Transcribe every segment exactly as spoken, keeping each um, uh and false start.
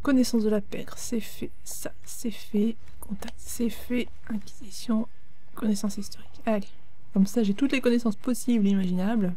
Connaissance de la pègre, c'est fait. Ça, c'est fait. Contact, c'est fait. Inquisition, connaissance historique. Allez, comme ça j'ai toutes les connaissances possibles et imaginables.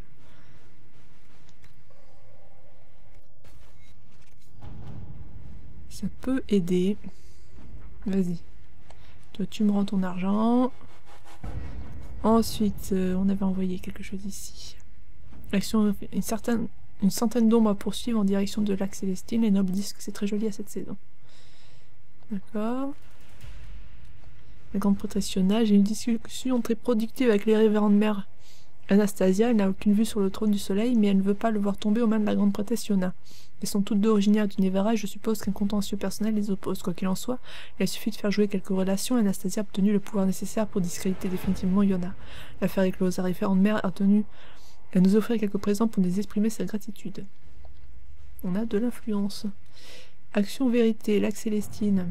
Ça peut aider. Vas-y. Toi, tu me rends ton argent. Ensuite, euh, on avait envoyé quelque chose ici. L'action, une certaine, une centaine d'ombres à poursuivre en direction de lac Célestine. Les nobles disent que c'est très joli à cette saison. D'accord. La grande prêtressionna, j'ai une discussion très productive avec les révérendes mères. Anastasia, elle n'a aucune vue sur le trône du soleil, mais elle ne veut pas le voir tomber aux mains de la grande prêtressionna. Elles sont toutes deux originaires du Nevera et je suppose qu'un contentieux personnel les oppose. Quoi qu'il en soit, il a suffi de faire jouer quelques relations et Anastasia a obtenu le pouvoir nécessaire pour discréditer définitivement Yona. L'affaire est close. La référente mère a tenu à nous offrir quelques présents pour nous exprimer sa gratitude. On a de l'influence. Action vérité, lac Célestine.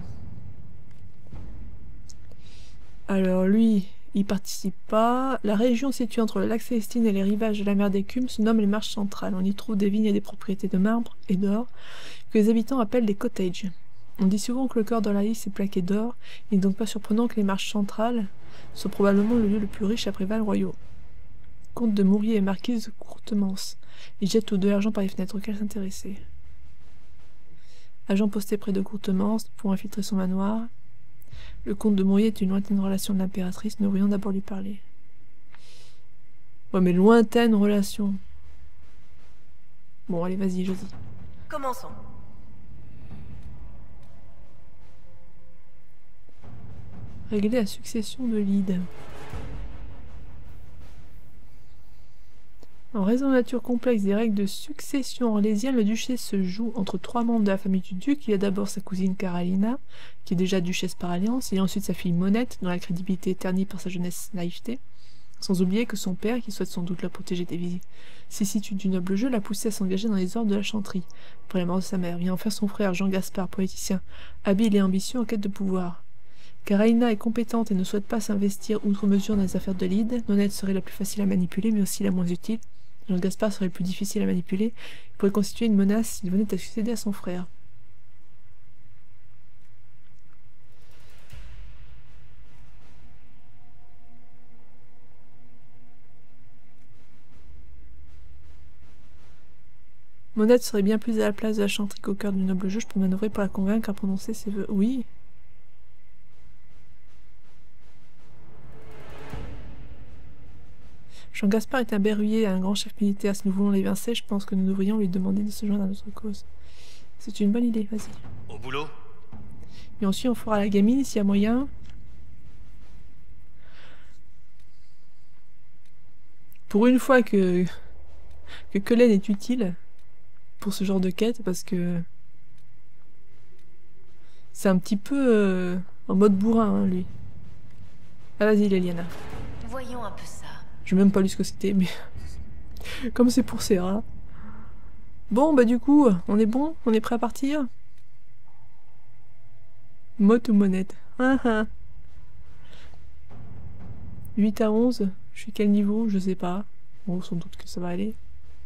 Alors lui, il participe pas. La région située entre le lac Célestine et les rivages de la mer d'Écume se nomme les Marches centrales. On y trouve des vignes et des propriétés de marbre et d'or que les habitants appellent des cottages. On dit souvent que le cœur de la lys est plaqué d'or. Il n'est donc pas surprenant que les Marches centrales soient probablement le lieu le plus riche après Val-Royaux. Comte de Mourier et marquise de Courtemance. Ils jettent tous deux l'argent par les fenêtres auxquelles s'intéresser. Agent posté près de Courtemance pour infiltrer son manoir. Le comte de Mourier est une lointaine relation de l'impératrice, nous devrions d'abord lui parler. Ouais, mais lointaine relation. Bon, allez, vas-y, Josie. Commençons. Régler la succession de Lyde. En raison de la nature complexe des règles de succession orlésienne, le duché se joue entre trois membres de la famille du duc. Il y a d'abord sa cousine Carolina, qui est déjà duchesse par alliance. Il y a ensuite sa fille Monette, dont la crédibilité est ternie par sa jeunesse naïveté. Sans oublier que son père, qui souhaite sans doute la protéger des vicissitudes du noble jeu, l'a poussé à s'engager dans les ordres de la chanterie. Après la mort de sa mère, vient enfin son frère Jean Gaspard, poéticien, habile et ambitieux en quête de pouvoir. Carolina est compétente et ne souhaite pas s'investir outre mesure dans les affaires de Lyde. Monette serait la plus facile à manipuler, mais aussi la moins utile. Jean Gaspard serait le plus difficile à manipuler. Il pourrait constituer une menace s'il venait à succéder à son frère. Monette serait bien plus à la place de la chanterie qu'au cœur du noble jeu. Je peux manœuvrer pour la convaincre à prononcer ses vœux. Oui. Jean Gaspard est un berruyer et un grand chef militaire. Si nous voulons l'évincer, je pense que nous devrions lui demander de se joindre à notre cause. C'est une bonne idée, vas-y. Au boulot. Et ensuite, on fera la gamine s'il y a moyen. Pour une fois que que Cullen est utile pour ce genre de quête, parce que c'est un petit peu euh, en mode bourrin, hein, lui. Ah, vas-y, Leliana. Voyons un peu ça. Je n'ai même pas lu ce que c'était, mais comme c'est pour Serra. Bon, bah du coup, on est bon? On est prêt à partir? Motte ou monette? Ah, ah. huit à onze, je suis quel niveau? Je sais pas. Bon, sans doute que ça va aller.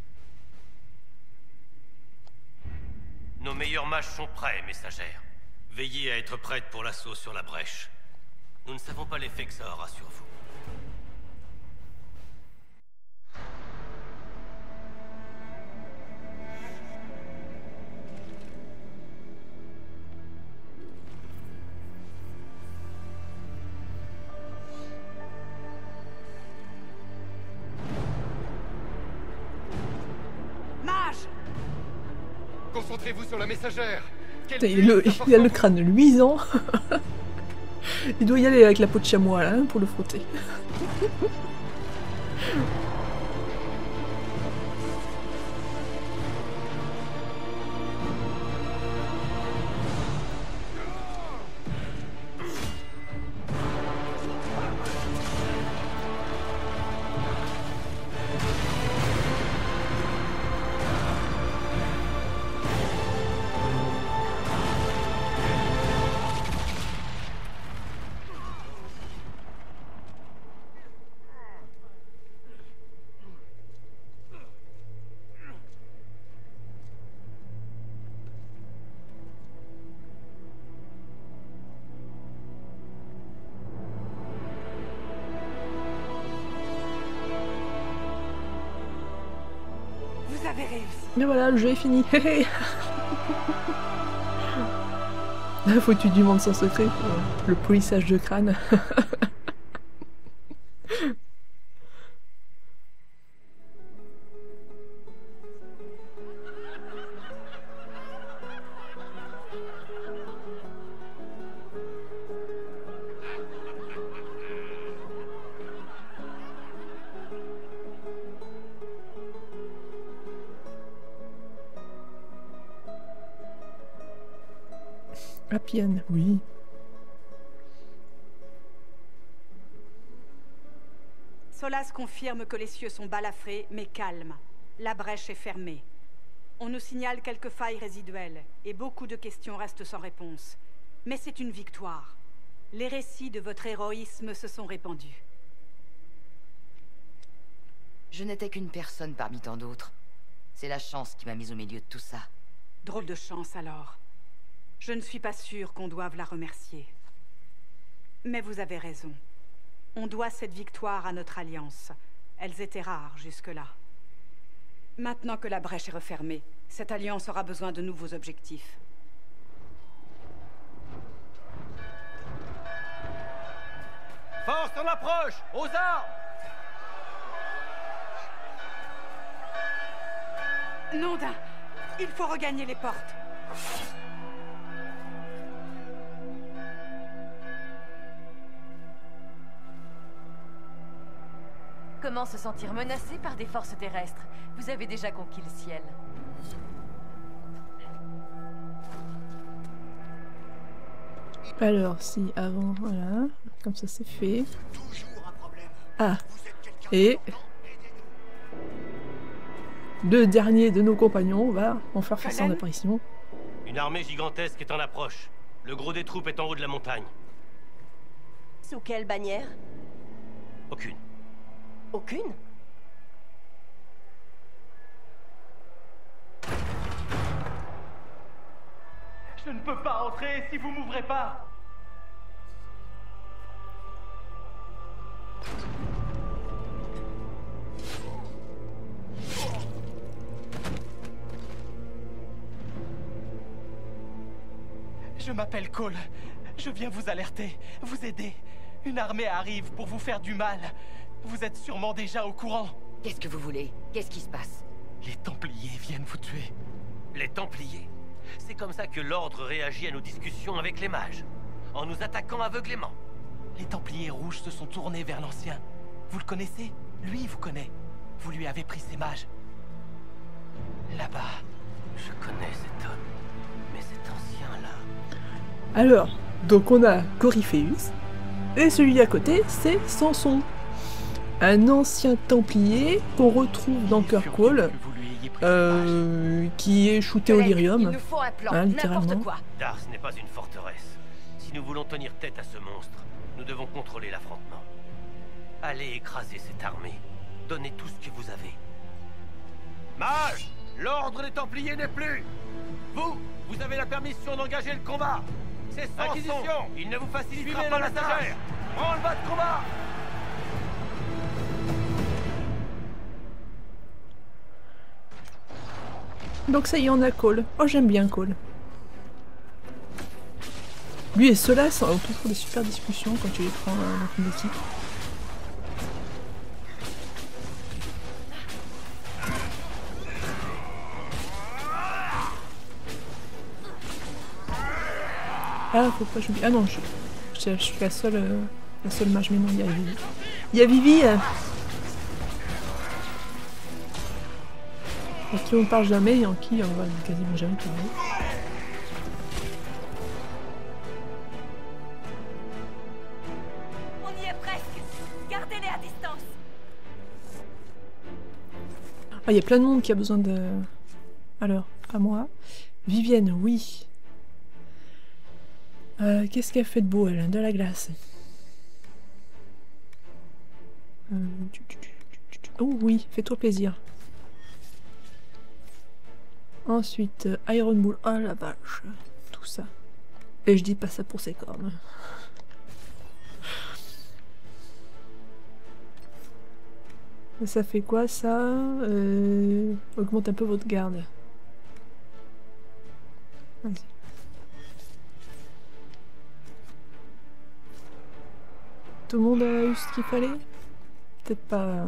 Nos meilleurs mages sont prêts, messagère. Veillez à être prête pour l'assaut sur la brèche. Nous ne savons pas l'effet que ça aura sur vous. Concentrez-vous sur la messagère. Putain, il, le, il a le crâne luisant. Il doit y aller avec la peau de chamois là, hein, pour le frotter. avez réussi. Mais voilà, le jeu est fini. La foutu du monde sans secret. Le polissage de crâne. Appian, oui. Solas confirme que les cieux sont balafrés, mais calmes. La brèche est fermée. On nous signale quelques failles résiduelles, et beaucoup de questions restent sans réponse. Mais c'est une victoire. Les récits de votre héroïsme se sont répandus. Je n'étais qu'une personne parmi tant d'autres. C'est la chance qui m'a mise au milieu de tout ça. Drôle de chance, alors. Je ne suis pas sûre qu'on doive la remercier. Mais vous avez raison. On doit cette victoire à notre alliance. Elles étaient rares jusque-là. Maintenant que la brèche est refermée, cette alliance aura besoin de nouveaux objectifs. Force en approche! Aux armes! Nom d'un... Il faut regagner les portes. Comment se sentir menacé par des forces terrestres? Vous avez déjà conquis le ciel. Alors, si, avant, voilà. Comme ça, c'est fait. Ah. Et... le dernier de nos compagnons va en faire faire son apparition. Une armée gigantesque est en approche. Le gros des troupes est en haut de la montagne. Sous quelle bannière? Aucune. Aucune? Je ne peux pas entrer si vous m'ouvrez pas. Je m'appelle Cole. Je viens vous alerter, vous aider. Une armée arrive pour vous faire du mal. Vous êtes sûrement déjà au courant. Qu'est-ce que vous voulez? Qu'est-ce qui se passe? Les Templiers viennent vous tuer. Les Templiers? C'est comme ça que l'Ordre réagit à nos discussions avec les mages. En nous attaquant aveuglément. Les Templiers rouges se sont tournés vers l'Ancien. Vous le connaissez? Lui vous connaît. Vous lui avez pris ses mages. Là-bas. Je connais cet homme. Mais cet ancien-là... Alors, donc on a Corypheus. Et celui à côté, c'est Samson. Un ancien Templier qu'on retrouve dans Kirkwall, euh, qui est shooté au lyrium, il nous faut un plan, hein, littéralement. n'importe quoi. Dars n'est pas une forteresse. Si nous voulons tenir tête à ce monstre, nous devons contrôler l'affrontement. Allez écraser cette armée. Donnez tout ce que vous avez. Mage! L'ordre des Templiers n'est plus! Vous, vous avez la permission d'engager le combat! C'est sans Inquisition! Il ne vous facilitera pas la tâche! Prends le bas de combat! Donc ça y est, on a Cole. Oh, j'aime bien Cole. Lui et Solas ont toujours des super discussions quand tu les prends euh, dans une équipe. Ah, faut pas j'oublie. Ah non, je, je, je suis la seule, euh, la seule mage, mais non, il y a Vivi. Il y a Vivi euh, en qui on parle jamais et en qui on va quasiment jamais parler. On y est presque. Gardez-les à distance. Ah, il y a plein de monde qui a besoin de... Alors, à moi. Vivienne, oui. Euh, Qu'est-ce qu'elle fait de beau, elle? De la glace. Euh... Oh oui, fais-toi plaisir. Ensuite, euh, Iron Bull. Oh la vache. Tout ça. Et je dis pas ça pour ses cornes. Ça fait quoi ça? euh... Augmente un peu votre garde. Vas-y. Tout le monde a eu ce qu'il fallait? Peut-être pas.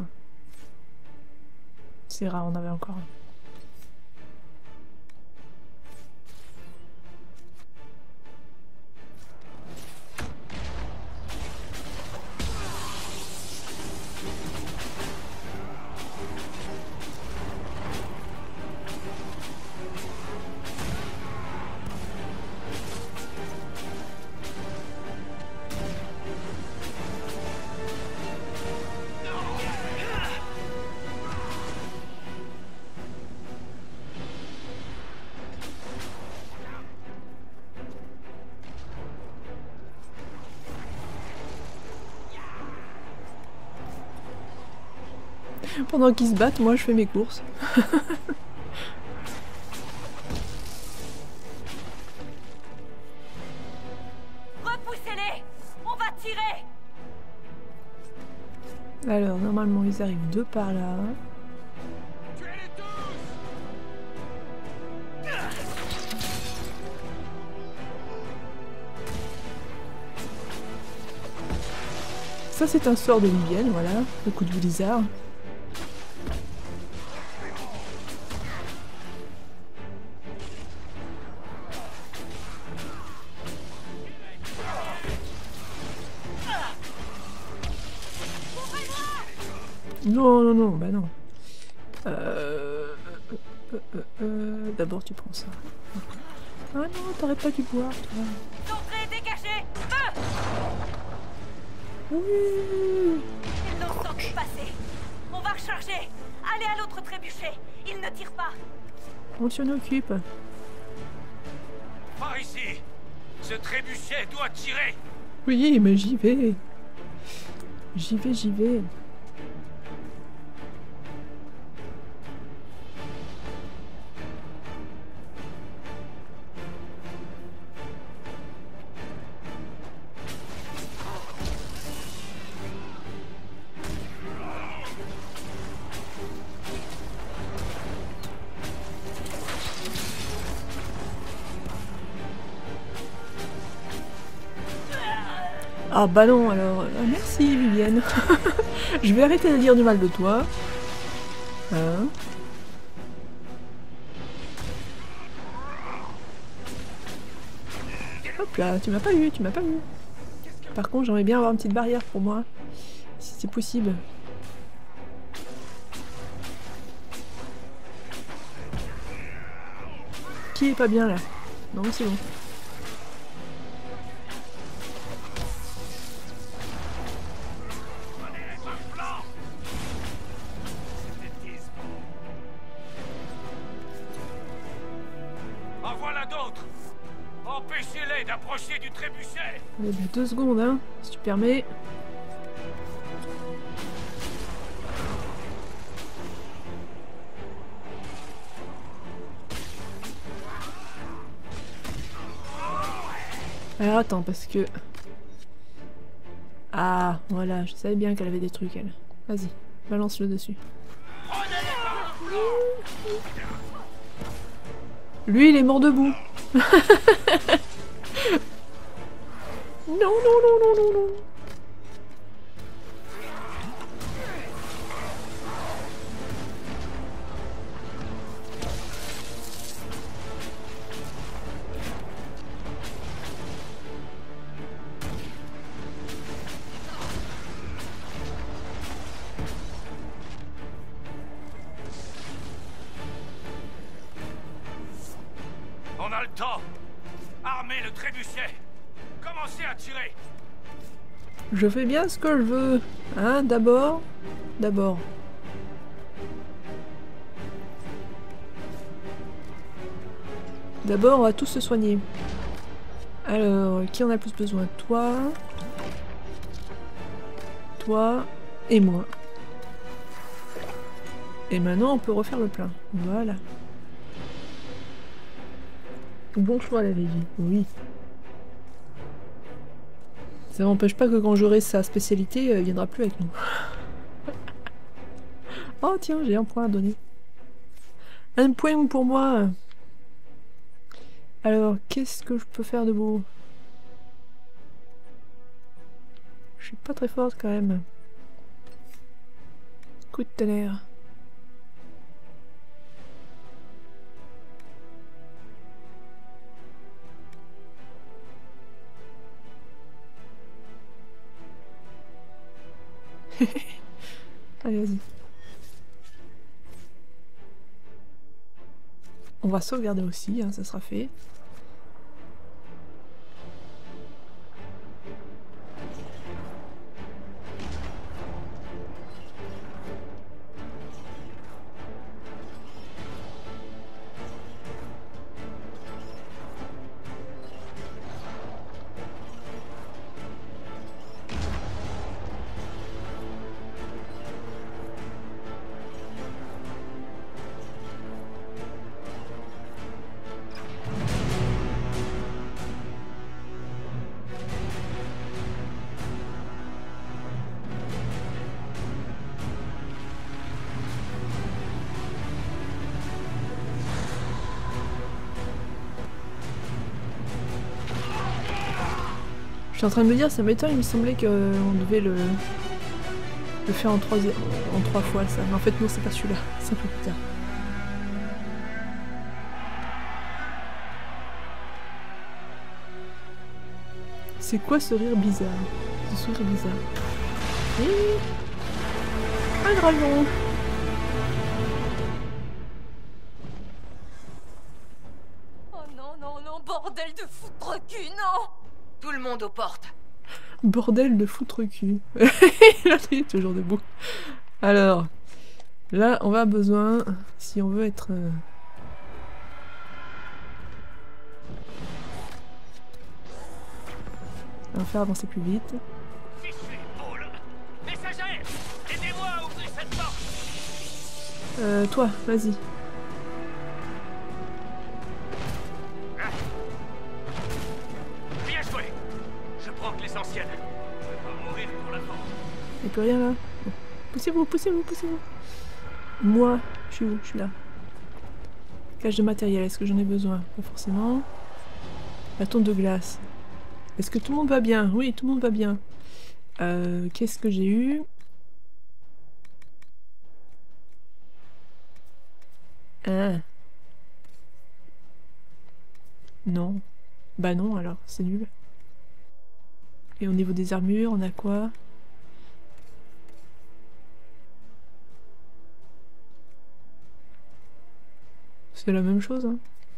C'est rare, on avait encore un. Pendant qu'ils se battent, moi je fais mes courses. Repoussez-les! On va tirer! Alors, normalement, ils arrivent deux par là. Tuez-les tous! Ça, c'est un sort de Vivienne, voilà. Le coup de blizzard. Non, non, non, bah non. Euh... euh, euh, euh, D'abord, tu prends ça. Ah non, t'aurais pas dû boire, toi. L'entrée est dégagée! Feu! Oui. Ils l'ont senti passer. On va recharger. Allez à l'autre trébuchet. Il ne tire pas. On s'en occupe. Par ici! Ce trébuchet doit tirer! Oui, mais j'y vais. J'y vais, j'y vais. Ah bah non, alors... Ah, merci Vivienne. Je vais arrêter de dire du mal de toi. Hein? Hop là, tu m'as pas eu, tu m'as pas eu. Par contre, j'aimerais bien avoir une petite barrière pour moi. Si c'est possible. Qui est pas bien là? Non, c'est bon. En voilà d'autres! Empêchez-les d'approcher du trébuchet! Allez, bah, deux secondes, hein, si tu permets. Alors attends, parce que... Ah, voilà, je savais bien qu'elle avait des trucs, elle. Vas-y, balance-le dessus. Lui, il est mort debout. Non, non, non, non, non, non. On a le temps! Armez le trébuchet! Commencez à tirer! Je fais bien ce que je veux. Hein, d'abord. D'abord. D'abord, on va tous se soigner. Alors, qui en a le plus besoin? Toi. Toi. Et moi. Et maintenant, on peut refaire le plein. Voilà. Bon choix, la Vivi. Oui. Ça n'empêche pas que quand j'aurai sa spécialité, elle viendra plus avec nous. Oh tiens, j'ai un point à donner. Un point pour moi. Alors, qu'est-ce que je peux faire de beau? Je suis pas très forte quand même. Coup de tonnerre. Allez, vas-y. On va sauvegarder aussi, hein, ça sera fait. Je suis en train de me dire, ça m'étonne, il me semblait qu'on devait le... le faire en trois, en trois fois ça. Mais en fait non, c'est pas celui-là, c'est un peu plus tard. C'est quoi ce rire bizarre? Ce sourire bizarre. Et... un dragon. Oh non, non, non, bordel de foutre cul, non! Tout le monde aux portes. Bordel de foutre cul. Là, il est toujours debout. Alors, là, on va besoin, si on veut être... Euh... on va faire avancer plus vite. Fichu boule. Messager, aidez-moi à ouvrir cette porte. Euh, toi, vas-y. Bien joué. Je prends que l'essentiel. Je vais pas mourir pour la force. Il n'y a plus rien là. Bon. Poussez-vous, poussez-vous, poussez-vous. Moi, je suis où? Je suis là. Cache de matériel, est-ce que j'en ai besoin? Pas forcément. Bâton de glace. Est-ce que tout le monde va bien? Oui, tout le monde va bien. Euh, Qu'est-ce que j'ai eu? Ah. Non. Bah non alors, c'est nul. Et au niveau des armures, on a quoi? C'est la même chose, hein.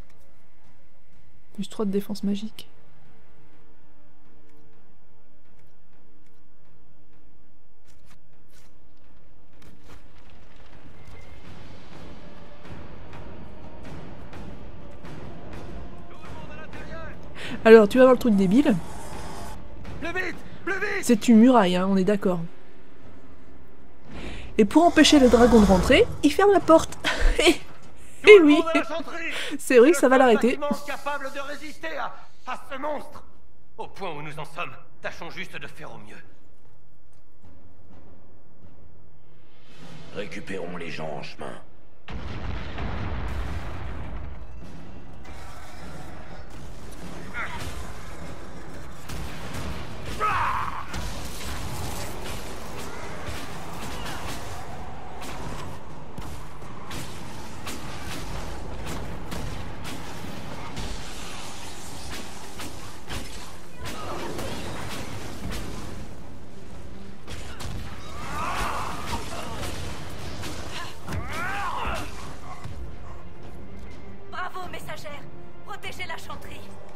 Plus trois de défense magique. Alors, tu vas voir le truc débile. Plus vite, plus vite. C'est une muraille, hein, on est d'accord. Et pour empêcher le dragon de rentrer, il ferme la porte. Et oui, c'est vrai que ça va l'arrêter. Capable de résister à, à ce monstre. Au point où nous en sommes, tâchons juste de faire au mieux. Récupérons les gens en chemin. Bravo, messagère. Protégez la chanterie.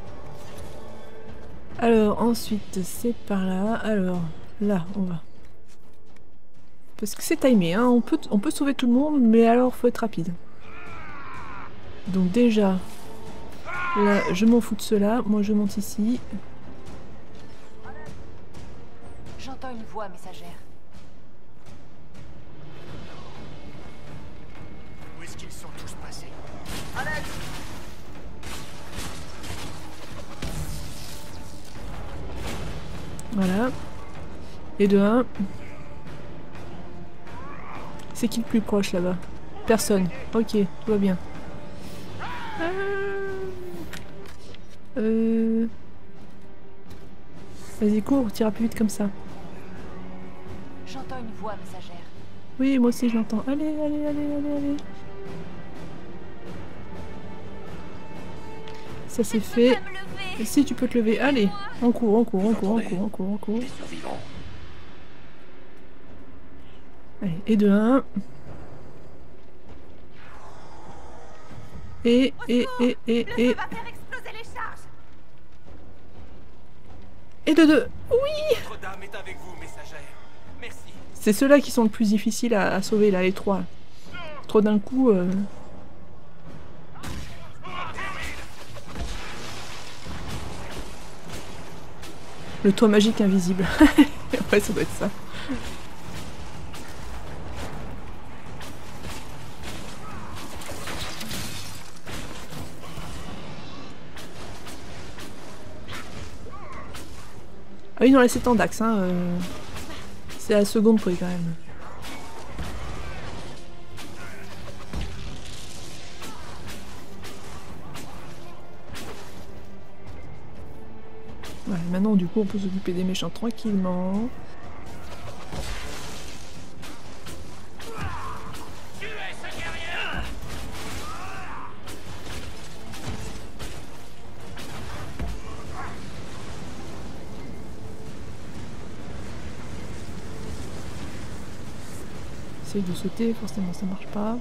Alors, ensuite, c'est par là. Alors, là, on va. Parce que c'est timé, hein. On peut, on peut sauver tout le monde, mais alors, faut être rapide. Donc déjà, là, je m'en fous de cela. Moi, je monte ici. J'entends une voix, messagère. Où est-ce qu'ils sont tous passés? Alex! Voilà. Et de un. C'est qui le plus proche là-bas? Personne. Ok, tout va bien. Euh... Vas-y, cours, t'iras plus vite comme ça. J'entends une voix, messagère. Oui, moi aussi je l'entends. Allez, allez, allez, allez, allez. Ça c'est fait. Et si tu peux te lever, allez. On court, on court, on court, on court, on court, on court. Des survivants. Allez, et de un. Et, et, et, et, Le et. feu va faire exploser les charges. Et de deux. Oui! Notre-Dame est avec vous, messagère. Merci. C'est ceux-là qui sont le plus difficiles à, à sauver, là, les trois. Trop d'un coup. Euh... Le toit magique invisible. Ouais, ça doit être ça. Ah oui, non, là c'est en dax, hein. Euh... C'est à la seconde près quand même. Ouais, maintenant du coup on peut s'occuper des méchants tranquillement. Essaye de sauter, forcément ça marche pas.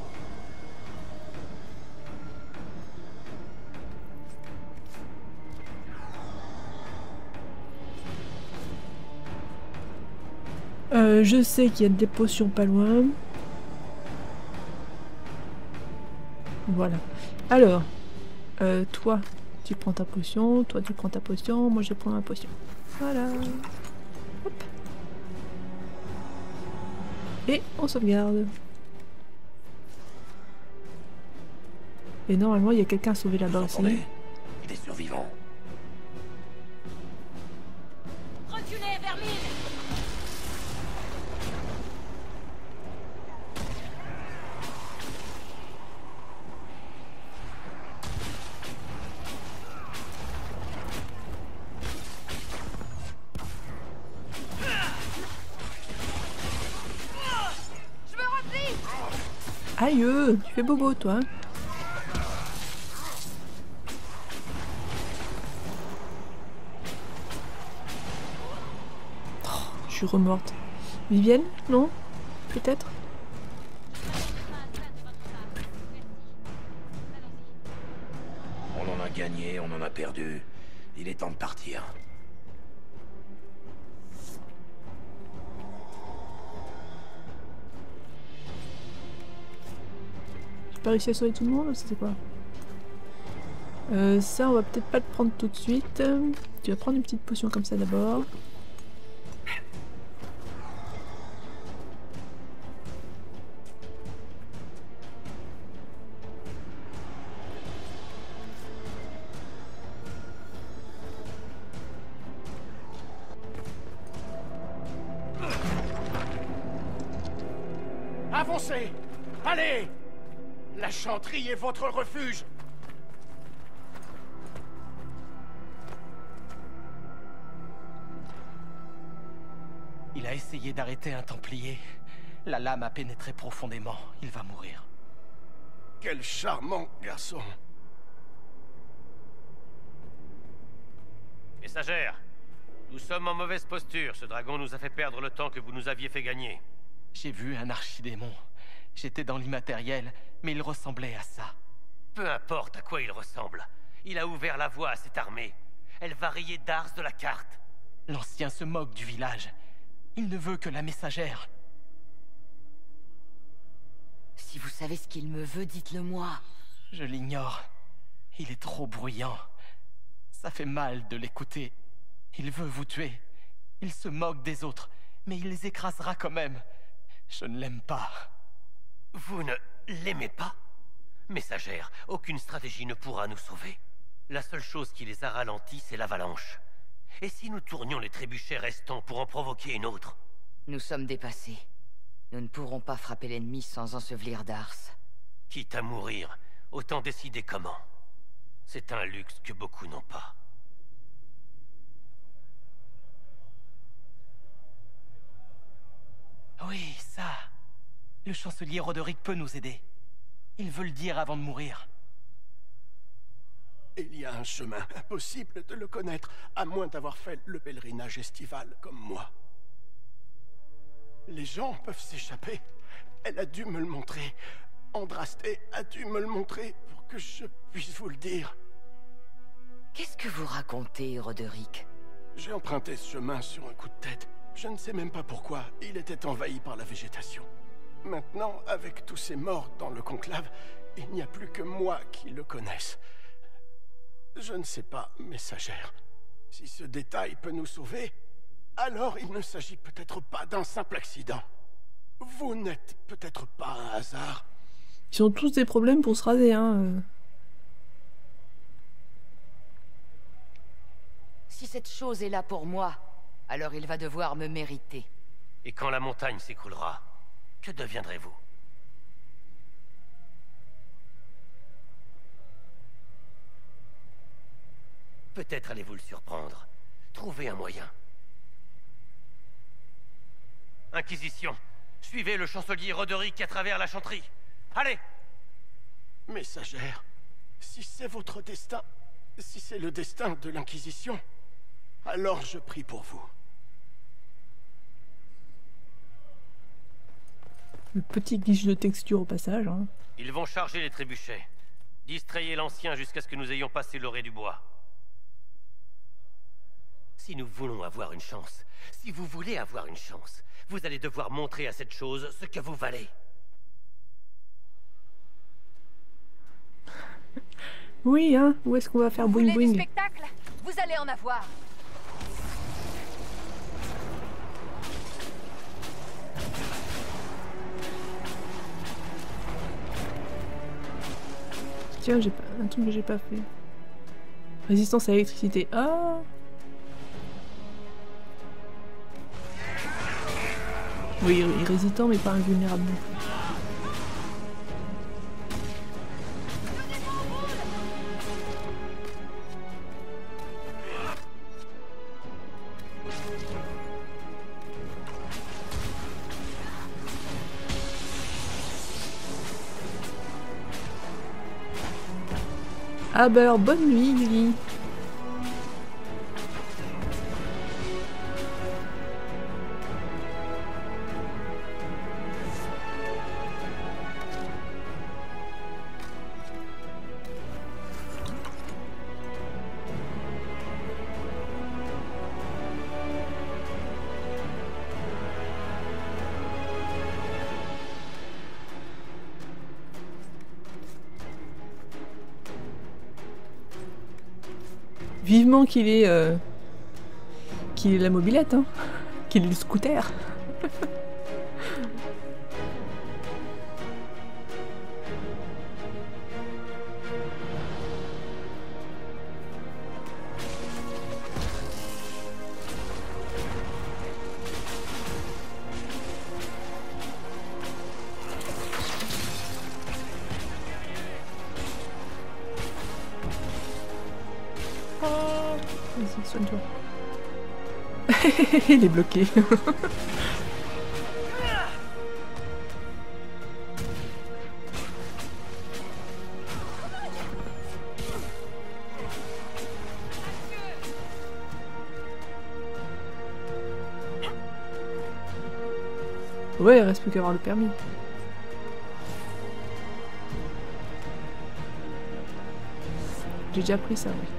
Euh, je sais qu'il y a des potions pas loin. Voilà. Alors, euh, toi, tu prends ta potion, toi tu prends ta potion, moi je prends ma potion. Voilà. Hop. Et on sauvegarde. Et normalement il y a quelqu'un à sauver là-bas aussi. Des survivants. Reculez, vermine. Aïe, euh, tu fais bobo toi. Oh, je suis remorte. Vivienne? Non? Peut-être? On en a gagné, on en a perdu. Il est temps de partir. Pas réussi à sauver tout le monde, c'est quoi? euh, Ça, on va peut-être pas le prendre tout de suite. Tu vas prendre une petite potion comme ça d'abord. Avancez! Allez! La chanterie est votre refuge! Il a essayé d'arrêter un Templier. La lame a pénétré profondément. Il va mourir. Quel charmant garçon! Messagère, nous sommes en mauvaise posture. Ce dragon nous a fait perdre le temps que vous nous aviez fait gagner. J'ai vu un archidémon. J'étais dans l'immatériel, mais il ressemblait à ça. Peu importe à quoi il ressemble. Il a ouvert la voie à cette armée. Elle va rayer Dars de la carte. L'ancien se moque du village. Il ne veut que la messagère. Si vous savez ce qu'il me veut, dites-le moi. Je l'ignore. Il est trop bruyant. Ça fait mal de l'écouter. Il veut vous tuer. Il se moque des autres, mais il les écrasera quand même. Je ne l'aime pas. Vous ne l'aimez pas? Messagère, aucune stratégie ne pourra nous sauver. La seule chose qui les a ralentis, c'est l'avalanche. Et si nous tournions les trébuchets restants pour en provoquer une autre? Nous sommes dépassés. Nous ne pourrons pas frapper l'ennemi sans ensevelir Dars. Quitte à mourir, autant décider comment. C'est un luxe que beaucoup n'ont pas. Oui, ça. Le chancelier Roderick peut nous aider. Il veut le dire avant de mourir. Il y a un chemin impossible de le connaître, à moins d'avoir fait le pèlerinage estival comme moi. Les gens peuvent s'échapper. Elle a dû me le montrer. Andraste a dû me le montrer pour que je puisse vous le dire. Qu'est-ce que vous racontez, Roderick? J'ai emprunté ce chemin sur un coup de tête. Je ne sais même pas pourquoi. Il était envahi par la végétation. Maintenant, avec tous ces morts dans le conclave, il n'y a plus que moi qui le connaisse. Je ne sais pas, messagère. Si ce détail peut nous sauver, alors il ne s'agit peut-être pas d'un simple accident. Vous n'êtes peut-être pas un hasard. Ils ont tous des problèmes pour se raser, hein. Si cette chose est là pour moi, alors il va devoir me mériter. Et quand la montagne s'écroulera, que deviendrez-vous? Peut-être allez-vous le surprendre. Trouvez un moyen. Inquisition, suivez le chancelier Roderick à travers la chanterie. Allez! Messagère, si c'est votre destin, si c'est le destin de l'Inquisition, alors je prie pour vous. Le petit glitch de texture au passage. Hein. Ils vont charger les trébuchets. Distrayez l'ancien jusqu'à ce que nous ayons passé l'orée du bois. Si nous voulons avoir une chance, si vous voulez avoir une chance, vous allez devoir montrer à cette chose ce que vous valez. Oui, hein. Où est-ce qu'on va faire Vous boing voulez du boing? spectacle? Vous allez en avoir. Tiens, j'ai pas un truc que j'ai pas fait. Résistance à l'électricité. Ah. Oui, il est résistant mais pas invulnérable non plus. Ah bah alors, bonne nuit, Lily. Vivement qu'il ait, euh, qu'il ait la mobilette, hein. Qu'il ait le scooter. Vas-y, soigne-toi. Il est bloqué. Ouais, il reste plus qu'à avoir le permis. J'ai déjà pris ça, oui.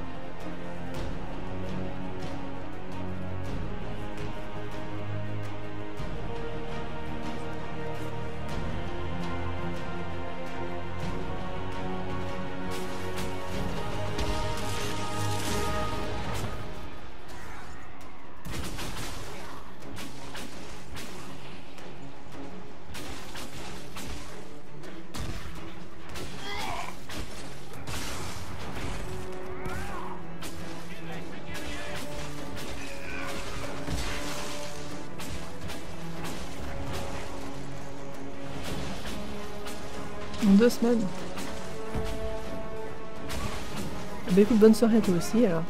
En deux semaines. Bah écoute, bonne soirée à toi aussi alors.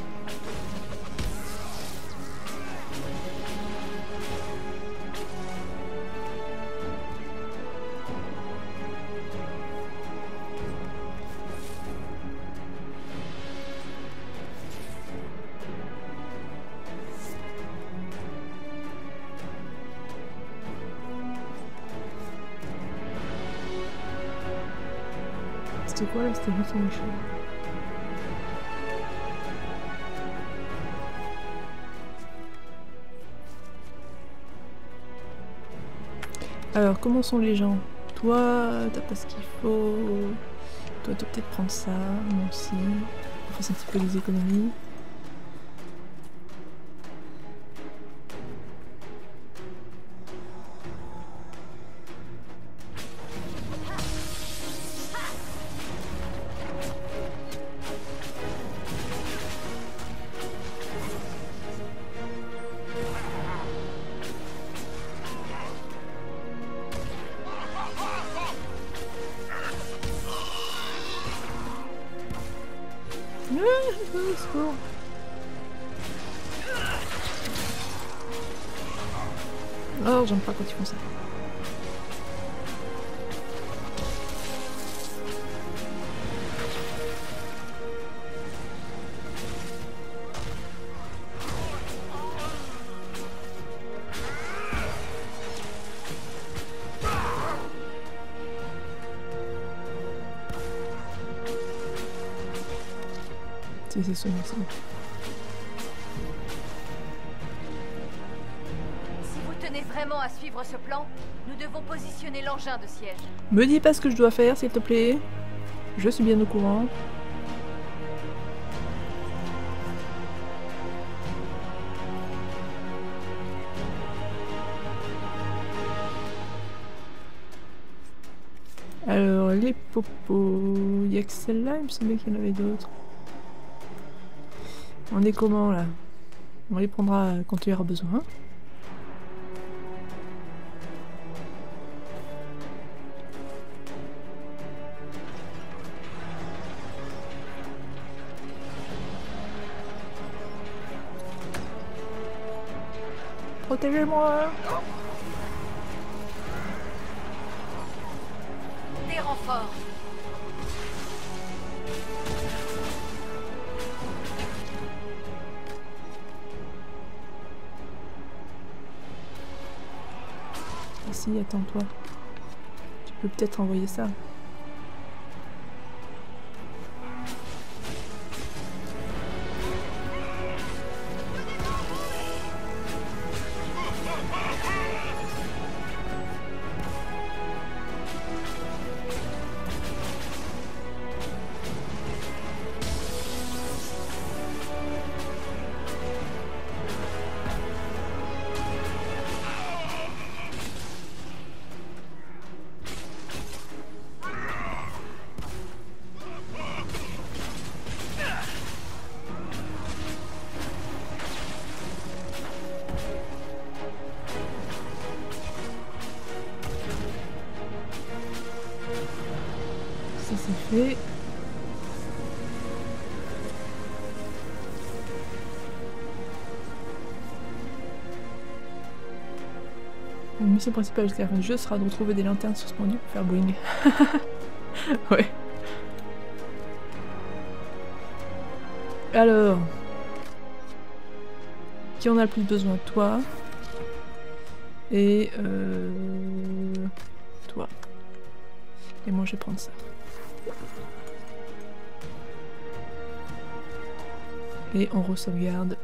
C'était quoi là? C'était Vicky Michel. Alors, comment sont les gens? Toi, t'as pas ce qu'il faut. Toi, tu peux peut-être prendre ça. Moi aussi. On fasse un petit peu des économies. Oh, j'aime pas quand ils font ça. Si, c'est ça, c'est bon. Vraiment à suivre ce plan, nous devons positionner l'engin de siège. Me dis pas ce que je dois faire, s'il te plaît. Je suis bien au courant. Alors, les popos... Il y a que celle-là, il me semblait qu'il y en avait d'autres. On est comment, là? On les prendra quand tu auras besoin. Protégez-moi! Des renforts. Ici, attends-toi. Tu peux peut-être envoyer ça. Ça c'est fait. La mission principale jusqu'à la fin du jeu sera de retrouver des lanternes suspendues pour faire boing. Ouais. Alors. Qui en a le plus besoin? Toi. Et euh... toi. Et moi je vais prendre ça. Et on re-sauvegarde.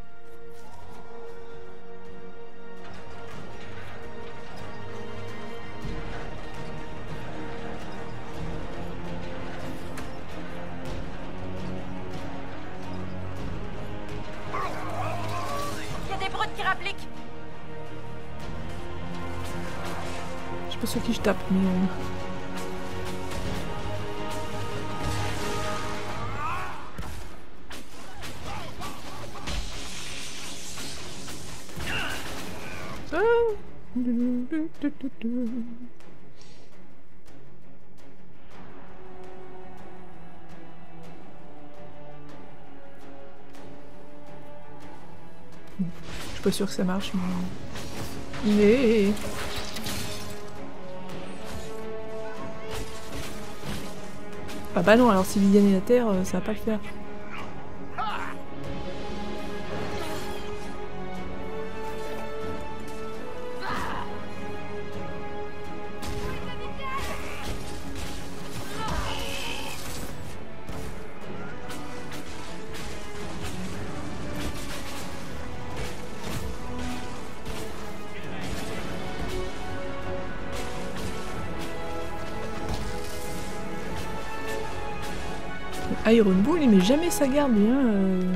Il y a des brutes qui rappliquent. Je sais pas sur qui je tape, mais... Euh... suis pas sûre que ça marche, mais... mais... Ah bah non, alors si Vivienne est la Terre, euh, ça va pas le faire. Iron Bull, il met jamais sa garde, bien. Euh...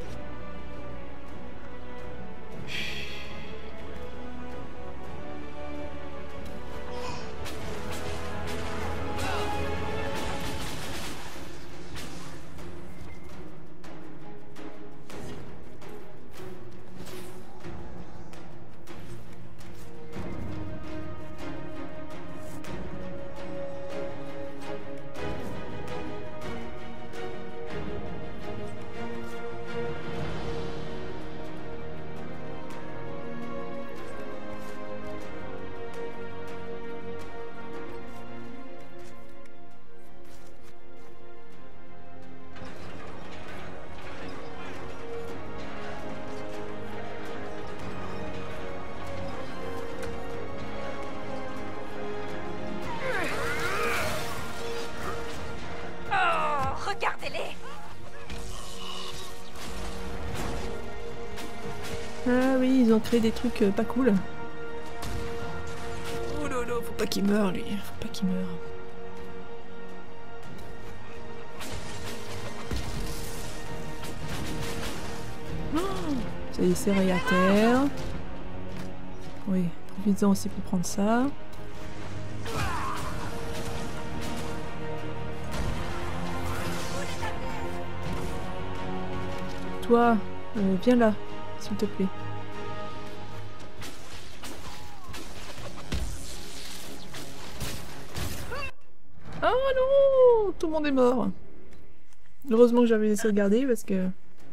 Regardez-les. Ah oui, ils ont créé des trucs euh, pas cool. Oh là là, faut pas qu'il meure lui, faut pas qu'il meure. Oh, ça y est, c'est rayé à terre. Oui, profites-en aussi pour prendre ça. Toi, euh, viens là, s'il te plaît. Oh non, tout le monde est mort. Heureusement que j'avais sauvegardé parce que...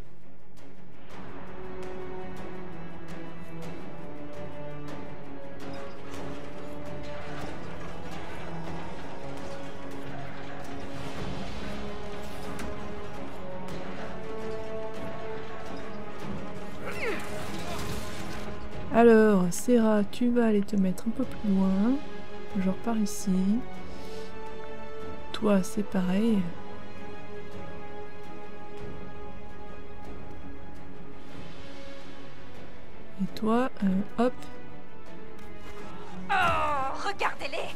Alors, Serra, tu vas aller te mettre un peu plus loin. Genre par ici. Toi, c'est pareil. Et toi, euh, hop. Oh, regardez-les.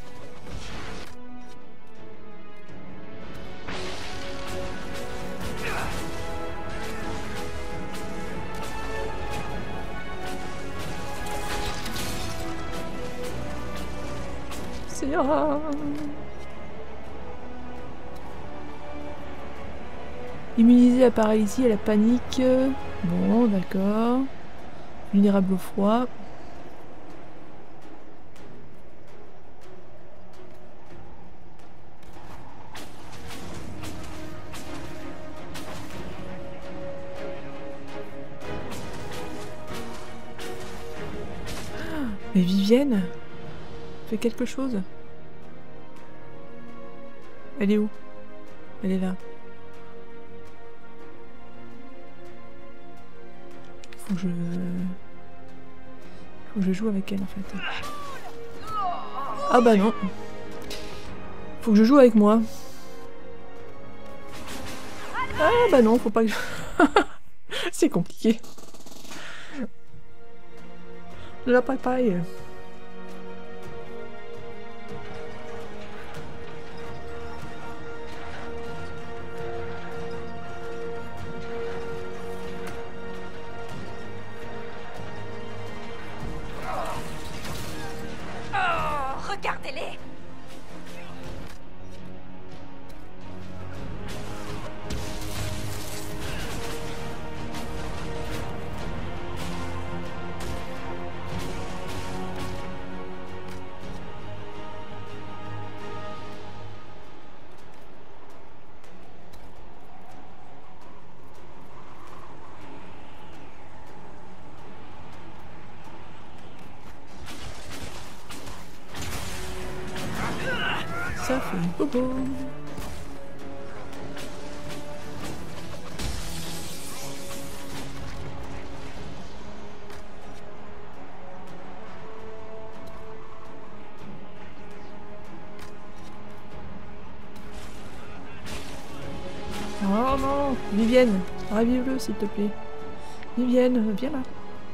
Serra. Immunisé à paralysie, à la panique. Bon, d'accord. Vulnérable au froid. Mais Vivienne, fais quelque chose. Elle est où? Elle est là. Faut que je... Faut que je joue avec elle en fait. Ah bah non. Faut que je joue avec moi. Ah bah non, faut pas que je... C'est compliqué. La papaye. Oh, regardez-les. Ça fait bobo. Oh non, Vivienne, ravive-le s'il te plaît. Vivienne, viens là.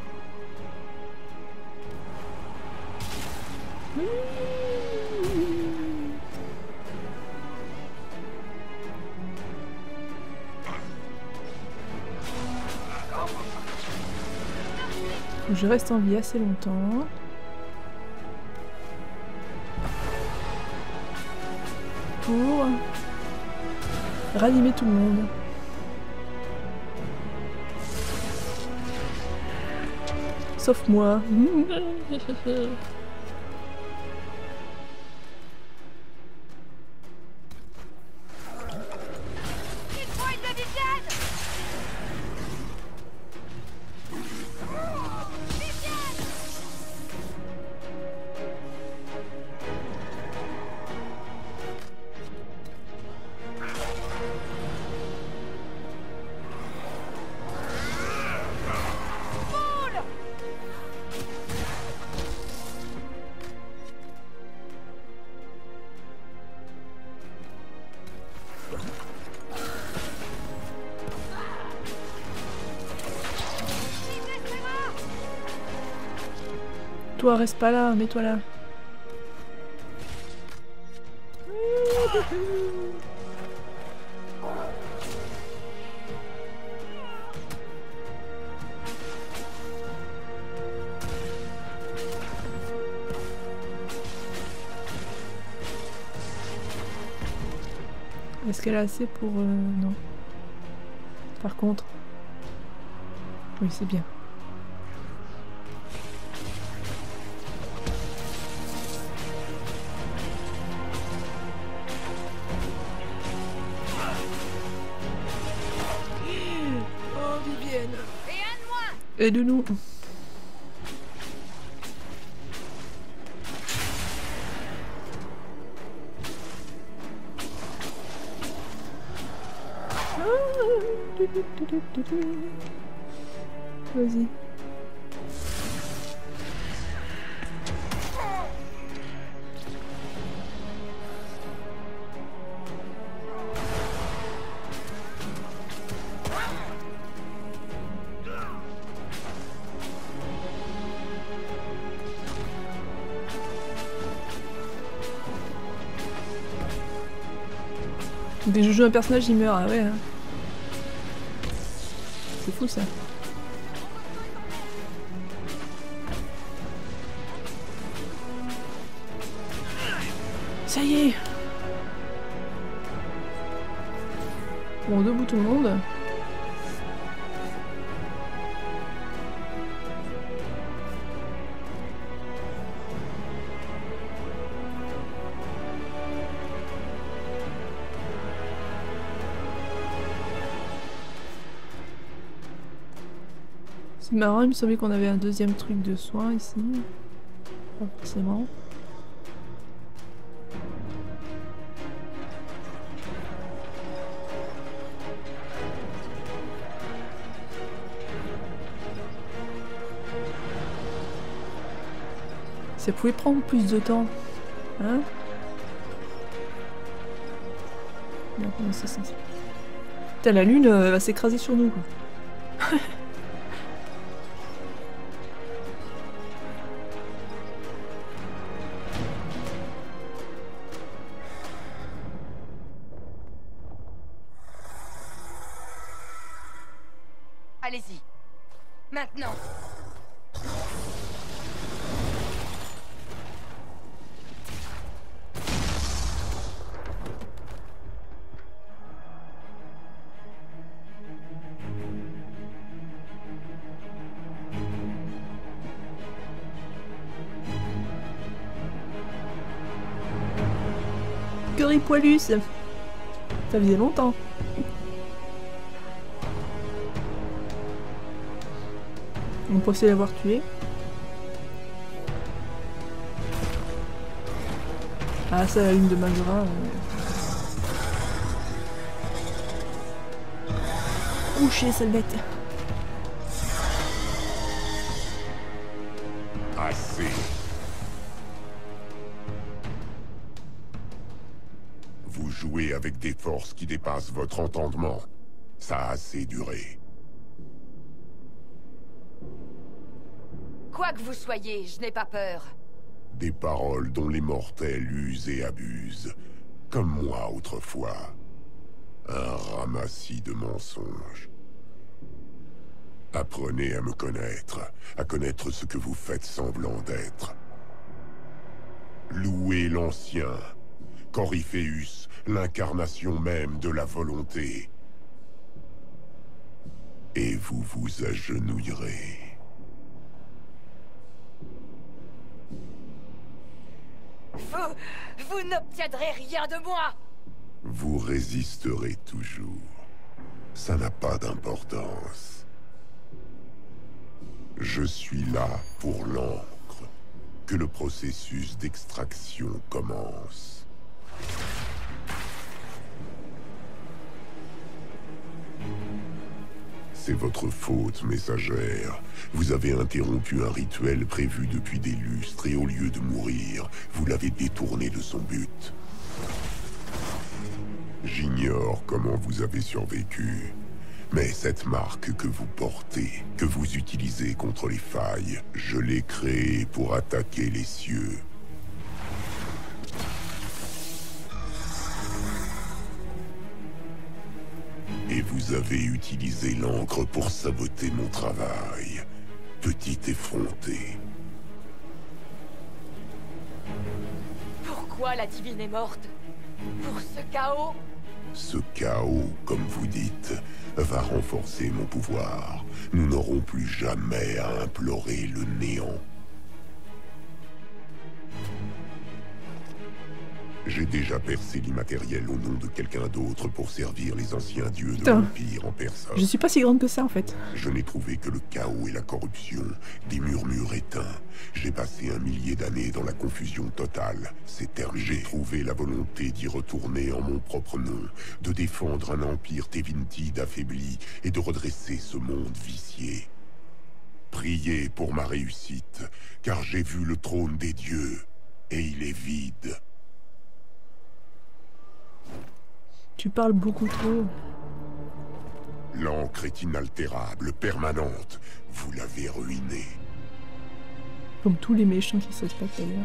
Je reste en vie assez longtemps. Pour ranimer tout le monde. Sauf moi. Toi, reste pas là, mets-toi là. Est-ce qu'elle a assez pour... Euh, non. Par contre... Oui, c'est bien. Aide-nous. Vas-y. Dès que je joue un personnage, il meurt, ah ouais. Hein. C'est fou ça. Ça y est. Bon, debout tout le monde. C'est marrant, il me semblait qu'on avait un deuxième truc de soin ici. Pas forcément. Ça pouvait prendre plus de temps. Hein? Non, comment c'est censé... Putain, la lune euh, va s'écraser sur nous, quoi. Allez-y. Maintenant. Curry poilus. Ça faisait longtemps. On pensait l'avoir tué. Ah, ça, la lune de Magura. Euh... Couché, cette bête. Assez. Vous jouez avec des forces qui dépassent votre entendement. Ça a assez duré. Quoi que vous soyez, je n'ai pas peur. Des paroles dont les mortels usent et abusent. Comme moi autrefois. Un ramassis de mensonges. Apprenez à me connaître, à connaître ce que vous faites semblant d'être. Louez l'ancien, Coryphéus, l'incarnation même de la volonté. Et vous vous agenouillerez. Vous... vous n'obtiendrez rien de moi! Vous résisterez toujours. Ça n'a pas d'importance. Je suis là pour l'encre. Que le processus d'extraction commence. C'est votre faute, messagère. Vous avez interrompu un rituel prévu depuis des lustres et au lieu de mourir, vous l'avez détourné de son but. J'ignore comment vous avez survécu. Mais cette marque que vous portez, que vous utilisez contre les failles, je l'ai créée pour attaquer les cieux. Et vous avez utilisé l'encre pour saboter mon travail. Petit effronté. Pourquoi la divine est morte? Pour ce chaos? Ce chaos, comme vous dites, va renforcer mon pouvoir. Nous n'aurons plus jamais à implorer le néant. J'ai déjà percé l'immatériel au nom de quelqu'un d'autre pour servir les anciens dieux de l'Empire en personne. Je suis pas si grande que ça en fait. Je n'ai trouvé que le chaos et la corruption, des murmures éteints. J'ai passé un millier d'années dans la confusion totale. C'est terminé. J'ai trouvé la volonté d'y retourner en mon propre nom, de défendre un empire Tevintid affaibli et de redresser ce monde vicié. Priez pour ma réussite, car j'ai vu le trône des dieux, et il est vide. Tu parles beaucoup trop. L'encre est inaltérable, permanente. Vous l'avez ruinée. Comme tous les méchants qui se respectent d'ailleurs.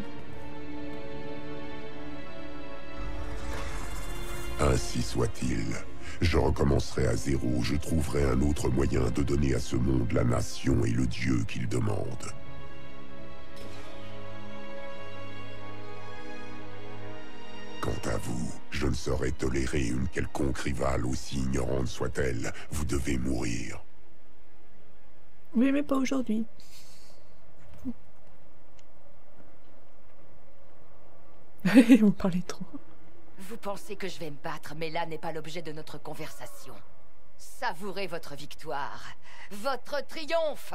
Ainsi soit-il. Je recommencerai à zéro. Je trouverai un autre moyen de donner à ce monde la nation et le dieu qu'il demande. Quant à vous, je ne saurais tolérer une quelconque rivale, aussi ignorante soit-elle. Vous devez mourir. Oui, mais pas aujourd'hui. On parlait trop. Vous pensez que je vais me battre, mais là n'est pas l'objet de notre conversation. Savourez votre victoire, votre triomphe!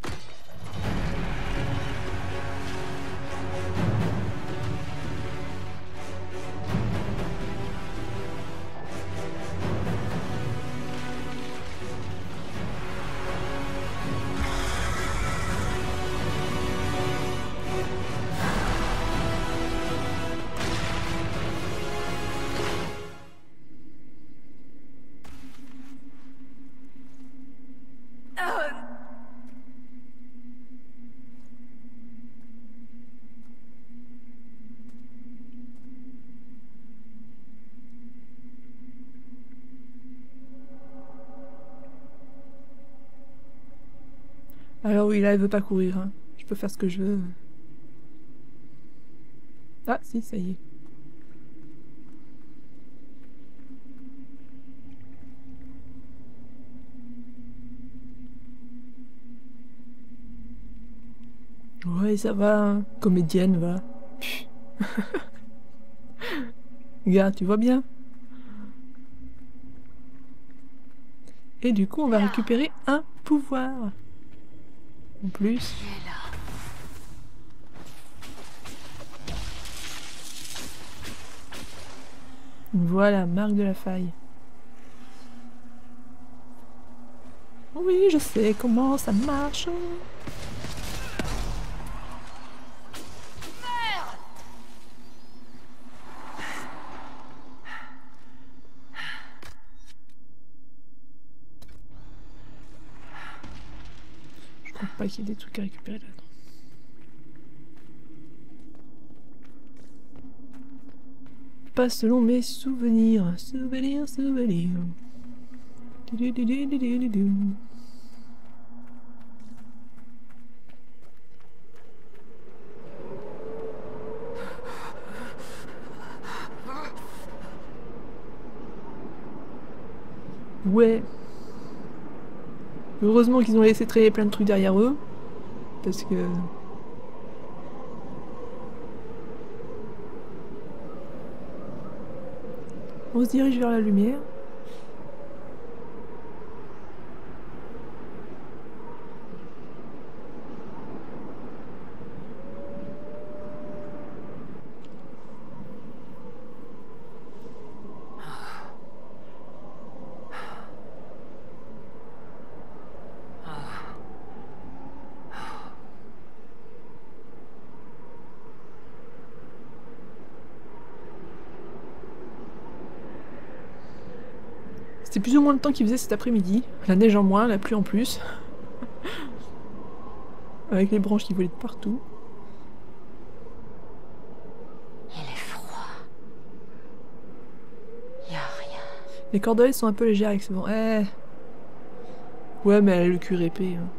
Alors oui, là, elle veut pas courir. Hein. Je peux faire ce que je veux. Ah, si, ça y est. Ouais, ça va. Hein. Comédienne, va. Regarde, tu vois bien. Et du coup, on va récupérer un pouvoir. En plus. Voilà, marque de la faille. Oui, je sais comment ça marche. Je crois pas qu'il y ait des trucs à récupérer là. Pas selon mes souvenirs. Souvenirs, souvenirs. Du, du, du, du, du, du, du. Ouais. Heureusement qu'ils ont laissé traîner plein de trucs derrière eux. Parce que... On se dirige vers la lumière. C'était plus ou moins le temps qu'il faisait cet après-midi. La neige en moins, la pluie en plus. Avec les branches qui volaient de partout. Il est froid. Y a rien. Les cordelettes sont un peu légères avec ce vent. Eh. Ouais, mais elle a le cuir épais. Hein.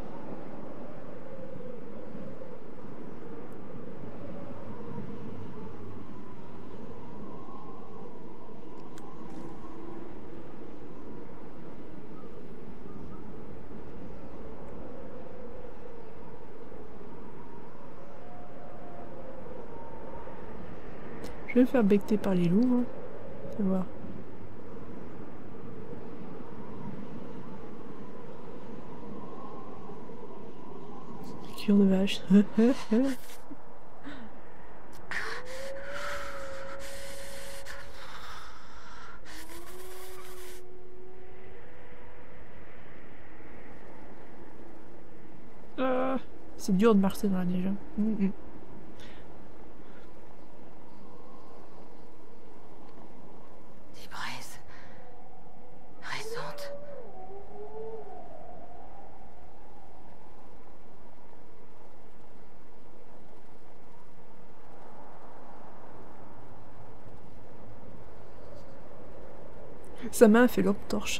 Je vais me faire becter par les loups, hein. Tu vas voir. Cure de vache. euh, C'est dur de marcher dans la neige. Hein. Mm -mm. Sa main a fait lampe torche.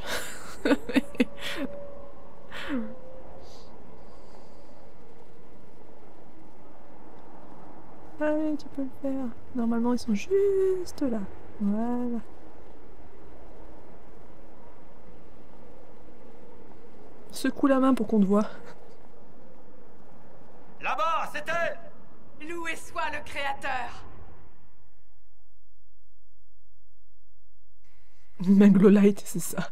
Allez, tu peux le faire. Normalement, ils sont juste là. Voilà. Secoue la main pour qu'on te voit. Là-bas, c'était... Loué soit le Créateur. Maglolite, c'est ça.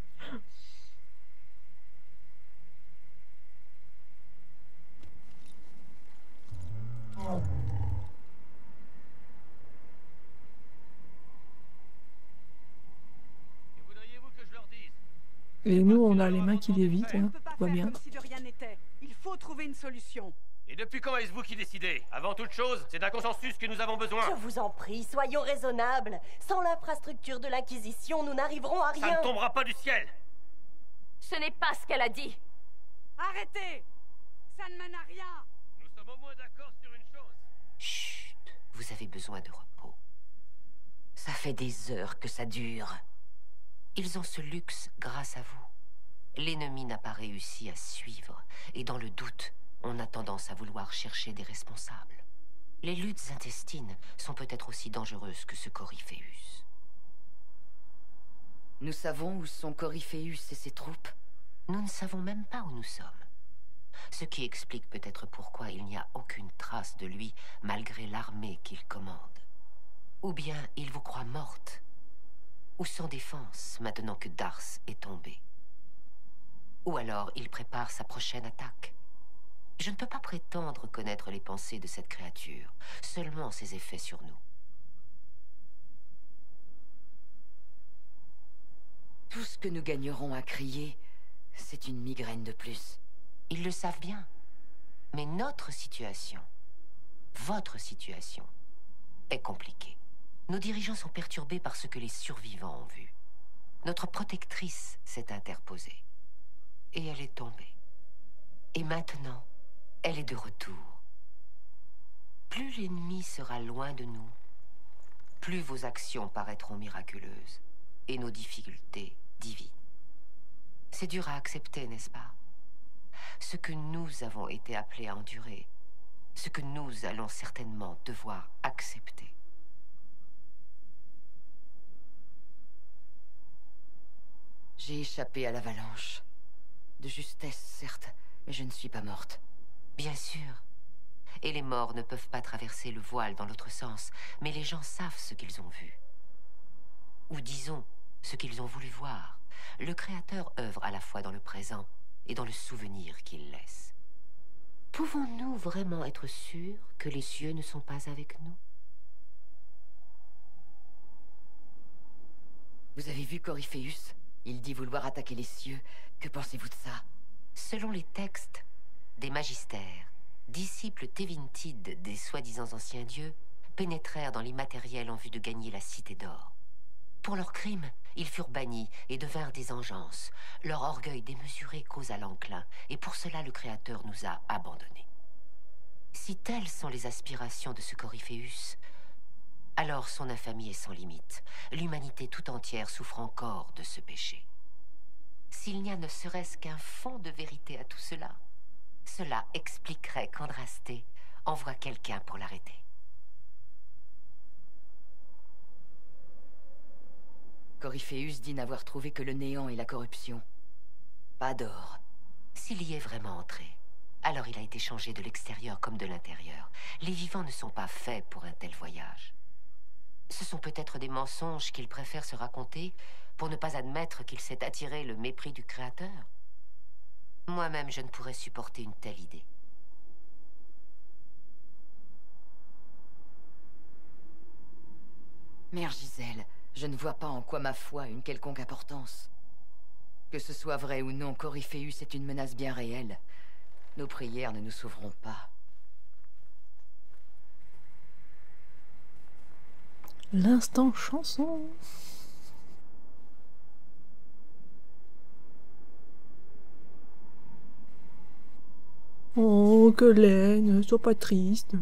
Et nous, on a les mains qui lévitent, hein. Tout va bien. Comme si de rien n'était. Il faut trouver une solution. Et depuis quand est-ce vous qui décidez? Avant toute chose, c'est d'un consensus que nous avons besoin. Je vous en prie, soyons raisonnables. Sans l'infrastructure de l'Inquisition, nous n'arriverons à rien. Ça ne tombera pas du ciel. Ce n'est pas ce qu'elle a dit. Arrêtez! Ça ne mène à rien. Nous sommes au moins d'accord sur une chose. Chut, vous avez besoin de repos. Ça fait des heures que ça dure. Ils ont ce luxe grâce à vous. L'ennemi n'a pas réussi à suivre, et dans le doute, on a tendance à vouloir chercher des responsables. Les luttes intestines sont peut-être aussi dangereuses que ce Coryphéus. Nous savons où sont Coryphéus et ses troupes. Nous ne savons même pas où nous sommes. Ce qui explique peut-être pourquoi il n'y a aucune trace de lui, malgré l'armée qu'il commande. Ou bien il vous croit morte, ou sans défense, maintenant que Dars est tombé. Ou alors il prépare sa prochaine attaque. Je ne peux pas prétendre connaître les pensées de cette créature, seulement ses effets sur nous. Tout ce que nous gagnerons à crier, c'est une migraine de plus. Ils le savent bien. Mais notre situation, votre situation, est compliquée. Nos dirigeants sont perturbés par ce que les survivants ont vu. Notre protectrice s'est interposée. Et elle est tombée. Et maintenant, elle est de retour. Plus l'ennemi sera loin de nous, plus vos actions paraîtront miraculeuses et nos difficultés divines. C'est dur à accepter, n'est-ce pas? Ce que nous avons été appelés à endurer, ce que nous allons certainement devoir accepter. J'ai échappé à l'avalanche. De justesse, certes, mais je ne suis pas morte. Bien sûr. Et les morts ne peuvent pas traverser le voile dans l'autre sens, mais les gens savent ce qu'ils ont vu. Ou disons, ce qu'ils ont voulu voir. Le Créateur œuvre à la fois dans le présent et dans le souvenir qu'il laisse. Pouvons-nous vraiment être sûrs que les cieux ne sont pas avec nous? Vous avez vu Coryphéus? Il dit vouloir attaquer les cieux. Que pensez-vous de ça? Selon les textes des magistères, disciples Tévintides des soi-disant anciens dieux pénétrèrent dans l'immatériel en vue de gagner la cité d'or. Pour leurs crimes, ils furent bannis et devinrent des engences. Leur orgueil démesuré causa l'enclin, et pour cela le Créateur nous a abandonnés. Si telles sont les aspirations de ce Coryphéus, alors son infamie est sans limite. L'humanité tout entière souffre encore de ce péché. S'il n'y a ne serait-ce qu'un fond de vérité à tout cela, cela expliquerait qu'Andrasté envoie quelqu'un pour l'arrêter. Coryphéus dit n'avoir trouvé que le néant et la corruption. Pas d'or. S'il y est vraiment entré, alors il a été changé de l'extérieur comme de l'intérieur. Les vivants ne sont pas faits pour un tel voyage. Ce sont peut-être des mensonges qu'il préfère se raconter pour ne pas admettre qu'il s'est attiré le mépris du Créateur. Moi-même, je ne pourrais supporter une telle idée. Mère Gisèle, je ne vois pas en quoi ma foi a une quelconque importance. Que ce soit vrai ou non, Coryphéus est une menace bien réelle. Nos prières ne nous sauveront pas. L'instant chanson. Oh, Quelaine, sois pas triste.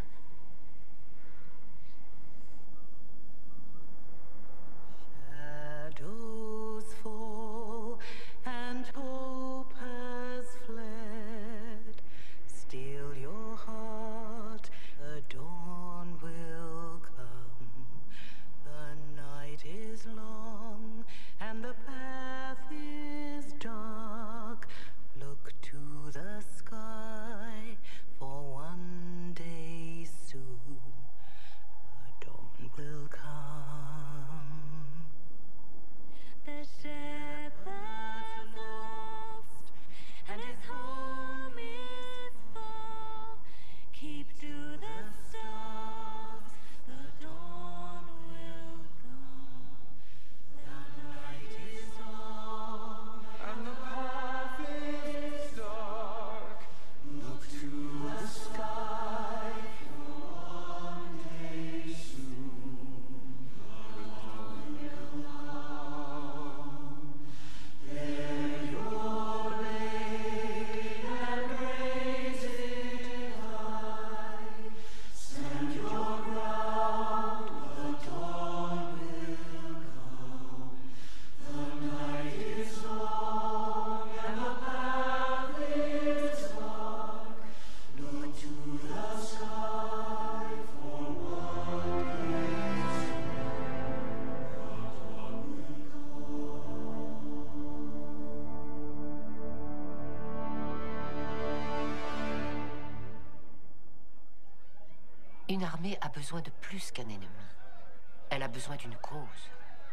Une armée a besoin de plus qu'un ennemi. Elle a besoin d'une cause.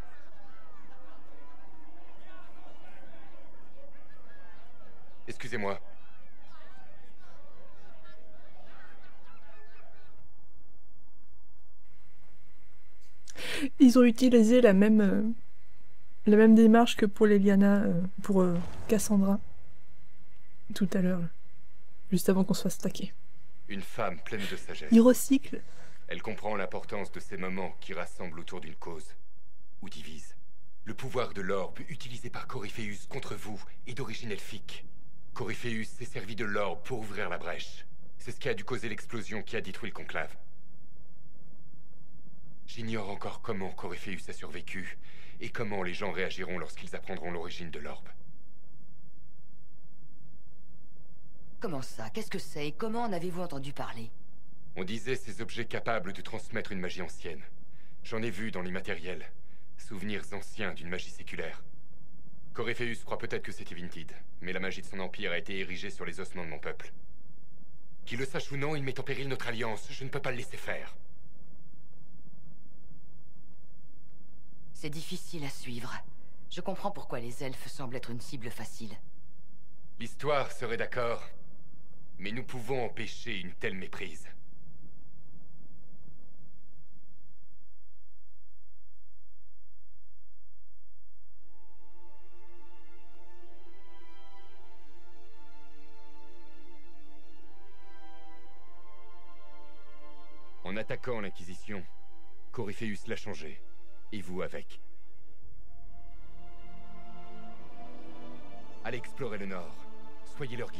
Excusez-moi. Ils ont utilisé la même... euh, la même démarche que pour Leliana, euh, pour euh, Cassandra, tout à l'heure, juste avant qu'on se fasse attaquer. Une femme pleine de sagesse. Il recycle. Elle comprend l'importance de ces moments qui rassemblent autour d'une cause, ou divisent. Le pouvoir de l'orbe utilisé par Corypheus contre vous est d'origine elfique. Corypheus s'est servi de l'orbe pour ouvrir la brèche. C'est ce qui a dû causer l'explosion qui a détruit le conclave. J'ignore encore comment Corypheus a survécu, et comment les gens réagiront lorsqu'ils apprendront l'origine de l'orbe. Comment ça? Qu'est-ce que c'est? Et comment en avez-vous entendu parler? On disait ces objets capables de transmettre une magie ancienne. J'en ai vu dans l'immatériel. Souvenirs anciens d'une magie séculaire. Corypheus croit peut-être que c'était Vintid, mais la magie de son empire a été érigée sur les ossements de mon peuple. Qu'il le sache ou non, il met en péril notre alliance. Je ne peux pas le laisser faire. C'est difficile à suivre. Je comprends pourquoi les elfes semblent être une cible facile. L'histoire serait d'accord, mais nous pouvons empêcher une telle méprise. En attaquant l'Inquisition, Corypheus l'a changé, et vous avec. Allez explorer le Nord, soyez leur guide.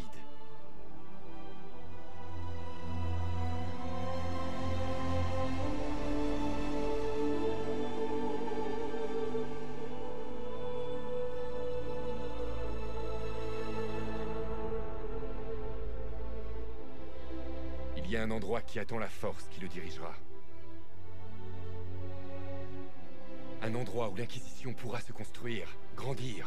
Il y a un endroit qui attend la force qui le dirigera. Un endroit où l'Inquisition pourra se construire, grandir.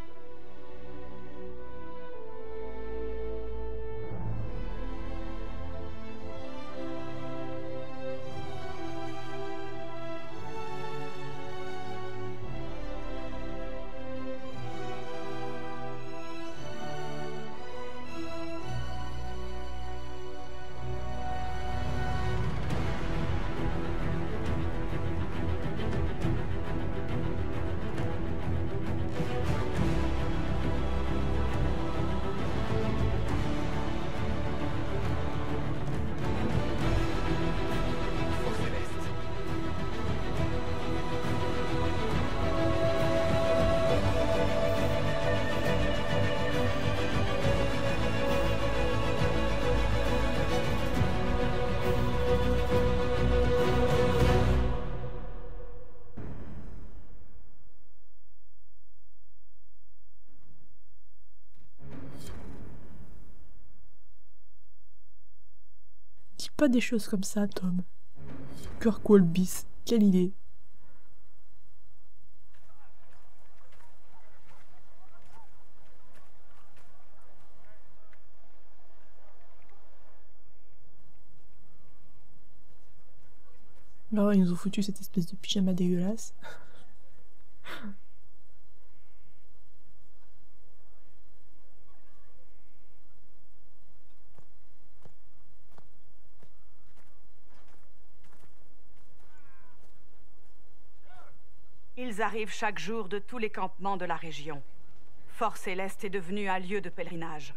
Dis pas des choses comme ça, Tom. Kirkwall bis, quelle idée. Alors ils nous ont foutu cette espèce de pyjama dégueulasse. Ils arrivent chaque jour de tous les campements de la région. Fort Céleste est devenu un lieu de pèlerinage.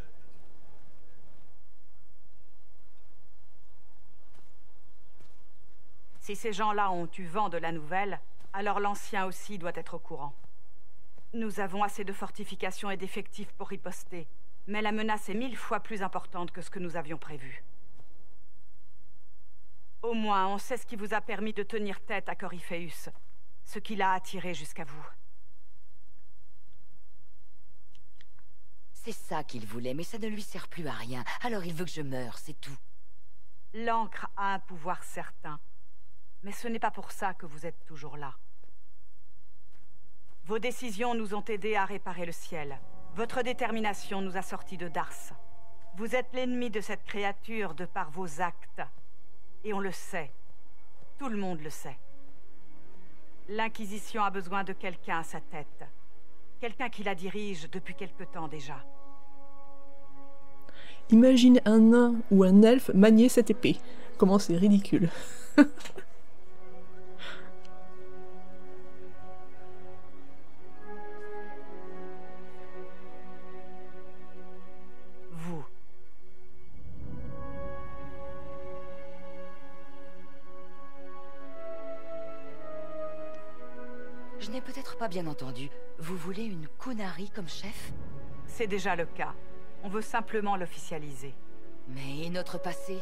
Si ces gens-là ont eu vent de la nouvelle, alors l'ancien aussi doit être au courant. Nous avons assez de fortifications et d'effectifs pour riposter, mais la menace est mille fois plus importante que ce que nous avions prévu. Au moins, on sait ce qui vous a permis de tenir tête à Corypheus, ce qui l'a attiré jusqu'à vous. C'est ça qu'il voulait, mais ça ne lui sert plus à rien. Alors il veut que je meure, c'est tout. L'encre a un pouvoir certain. Mais ce n'est pas pour ça que vous êtes toujours là. Vos décisions nous ont aidés à réparer le ciel. Votre détermination nous a sortis de Dars. Vous êtes l'ennemi de cette créature de par vos actes. Et on le sait. Tout le monde le sait. L'Inquisition a besoin de quelqu'un à sa tête. Quelqu'un qui la dirige depuis quelque temps déjà. Imagine un nain ou un elfe manier cette épée. Comment c'est ridicule. n'ai peut-être pas bien entendu. Vous voulez une Qunari comme chef? C'est déjà le cas. On veut simplement l'officialiser. Mais notre passé?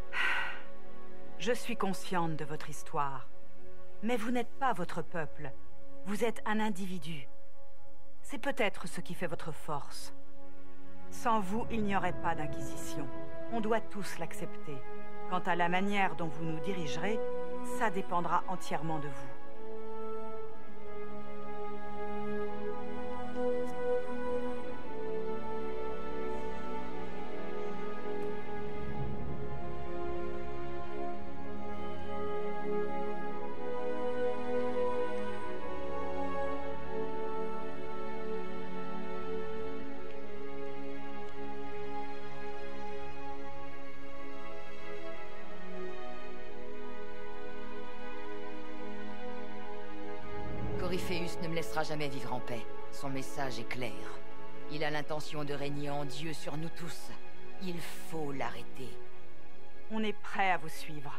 Je suis consciente de votre histoire. Mais vous n'êtes pas votre peuple. Vous êtes un individu. C'est peut-être ce qui fait votre force. Sans vous, il n'y aurait pas d'inquisition. On doit tous l'accepter. Quant à la manière dont vous nous dirigerez, ça dépendra entièrement de vous. Coryphéus ne me laissera jamais vivre en paix. Son message est clair. Il a l'intention de régner en Dieu sur nous tous. Il faut l'arrêter. On est prêt à vous suivre.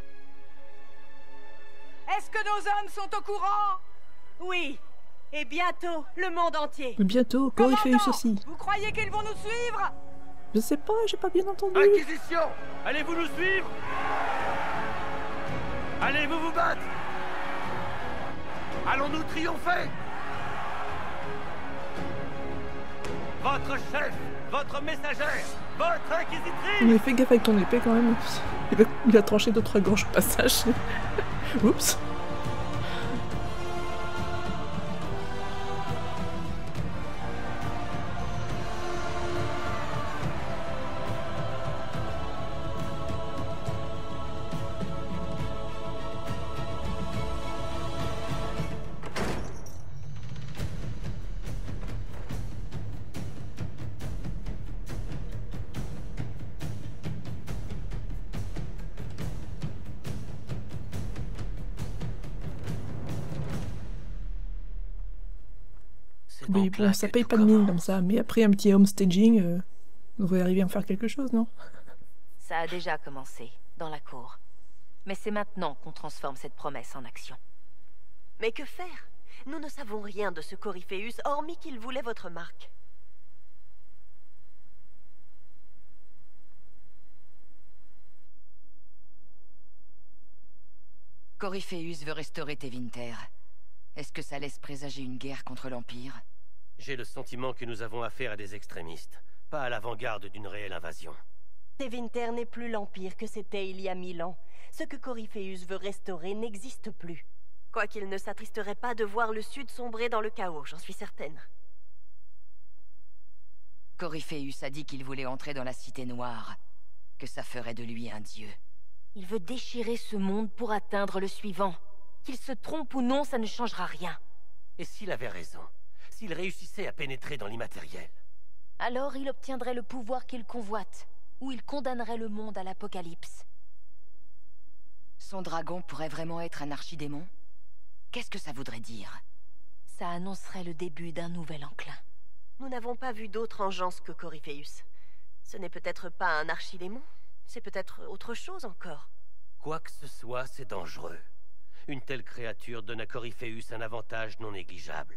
Est-ce que nos hommes sont au courant? Oui. Et bientôt, le monde entier. Bientôt, Coryphéus aussi. Vous croyez qu'ils vont nous suivre? Je sais pas, j'ai pas bien entendu. Inquisition! Allez-vous nous suivre? Allez-vous vous battre? Allons-nous triompher? Votre chef, votre messagère, votre inquisitrice! Mais fais gaffe avec ton épée quand même. Il a, il a tranché d'autres gorges au passage. Oups. Oui, bon, ça paye pas de mine comme ça, mais après un petit homestaging, euh, on va arriver à en faire quelque chose, non? Ça a déjà commencé, dans la cour. Mais c'est maintenant qu'on transforme cette promesse en action. Mais que faire? Nous ne savons rien de ce Coryphéus, hormis qu'il voulait votre marque. Coryphéus veut restaurer Tevinter. Est-ce que ça laisse présager une guerre contre l'Empire? J'ai le sentiment que nous avons affaire à des extrémistes, pas à l'avant-garde d'une réelle invasion. Tevinter n'est plus l'Empire que c'était il y a mille ans. Ce que Coryphéus veut restaurer n'existe plus. Quoiqu'il ne s'attristerait pas de voir le Sud sombrer dans le chaos, j'en suis certaine. Coryphéus a dit qu'il voulait entrer dans la Cité Noire, que ça ferait de lui un dieu. Il veut déchirer ce monde pour atteindre le suivant. Qu'il se trompe ou non, ça ne changera rien. Et s'il avait raison? S'il réussissait à pénétrer dans l'immatériel? Alors il obtiendrait le pouvoir qu'il convoite, ou il condamnerait le monde à l'apocalypse. Son dragon pourrait vraiment être un archidémon? Qu'est-ce que ça voudrait dire? Ça annoncerait le début d'un nouvel enclin. Nous n'avons pas vu d'autre engeance que Coryphéus. Ce n'est peut-être pas un archidémon, c'est peut-être autre chose encore. Quoi que ce soit, c'est dangereux. Une telle créature donne à Coryphéus un avantage non négligeable.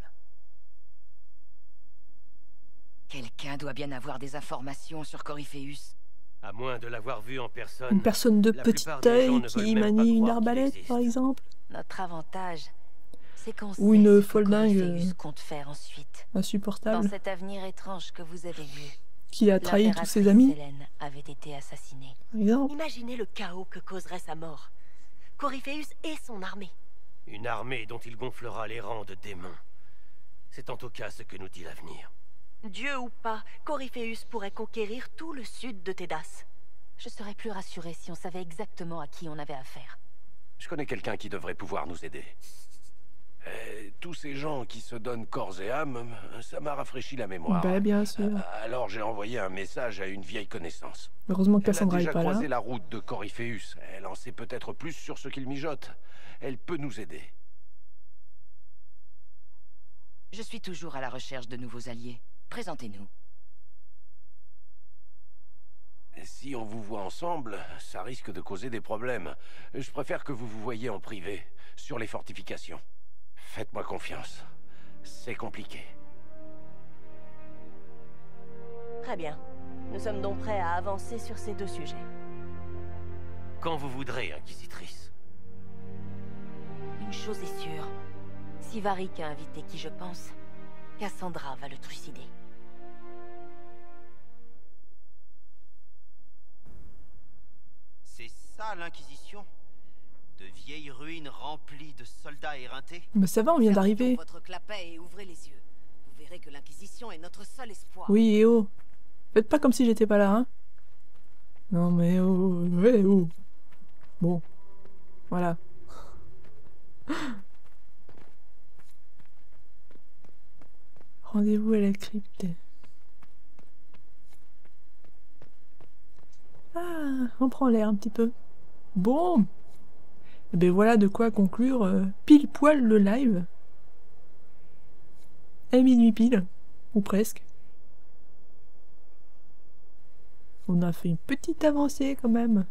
Quelqu'un doit bien avoir des informations sur Coryphéus. À moins de l'avoir vu en personne. Une personne de petit œil qui manie une arbalète, par exemple. Notre avantage, c'est qu'on sait ou une ce folle que dingue Coryphéus compte faire ensuite. Insupportable. Dans cet avenir étrange que vous avez vu. Qui a trahi tous ses amis. Hélène avait été assassinée. Par exemple. Imaginez le chaos que causerait sa mort. Coryphéus et son armée. Une armée dont il gonflera les rangs de démons. C'est en tout cas ce que nous dit l'avenir. Dieu ou pas, Coryphéus pourrait conquérir tout le sud de Tédas. Je serais plus rassurée si on savait exactement à qui on avait affaire. Je connais quelqu'un qui devrait pouvoir nous aider. Euh, tous ces gens qui se donnent corps et âme, ça m'a rafraîchi la mémoire. Bah, bien sûr. Euh, alors j'ai envoyé un message à une vieille connaissance. Heureusement que Cassandra Elle est a pas déjà là. croisé la route de Coryphéus. Elle en sait peut-être plus sur ce qu'il mijote. Elle peut nous aider. Je suis toujours à la recherche de nouveaux alliés. Présentez-nous. Si on vous voit ensemble, ça risque de causer des problèmes. Je préfère que vous vous voyiez en privé, sur les fortifications. Faites-moi confiance. c'est compliqué. Très bien. Nous sommes donc prêts à avancer sur ces deux sujets. Quand vous voudrez, Inquisitrice. Une chose est sûre. Si Varric a invité qui je pense, Cassandra va le trucider. C'est ça l'Inquisition? De vieilles ruines remplies de soldats éreintés? Mais ça va, on vient d'arriver. Votre clapet et ouvrez les yeux. Vous verrez que l'Inquisition est notre seul espoir. Oui, et oh. Faites pas comme si j'étais pas là, hein. Non mais oh, ouais, oh. Bon. Voilà. Rendez-vous à la crypte. Ah, on prend l'air un petit peu. Bon. Et ben voilà de quoi conclure euh, pile poil le live. À minuit pile. Ou presque. On a fait une petite avancée quand même.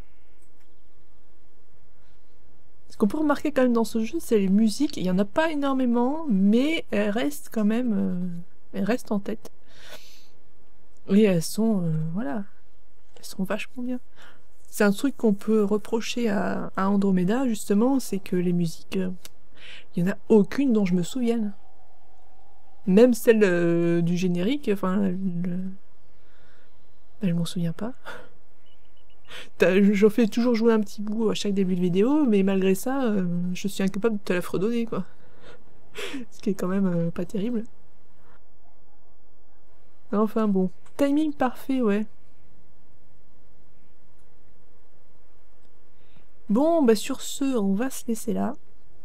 Ce qu'on peut remarquer quand même dans ce jeu, c'est les musiques. Il n'y en a pas énormément, mais elles restent quand même... Euh, elles restent en tête. Et elles sont... Euh, voilà. Elles sont vachement bien. C'est un truc qu'on peut reprocher à, à Andromeda, justement, c'est que les musiques... Euh, il n'y en a aucune dont je me souvienne. Même celle euh, du générique, enfin... Le... Je m'en souviens pas. J'en fais toujours jouer un petit bout à chaque début de vidéo, mais malgré ça, euh, je suis incapable de te la fredonner, quoi. Ce qui est quand même euh, pas terrible. Enfin bon. Timing parfait, ouais. Bon, bah sur ce, on va se laisser là.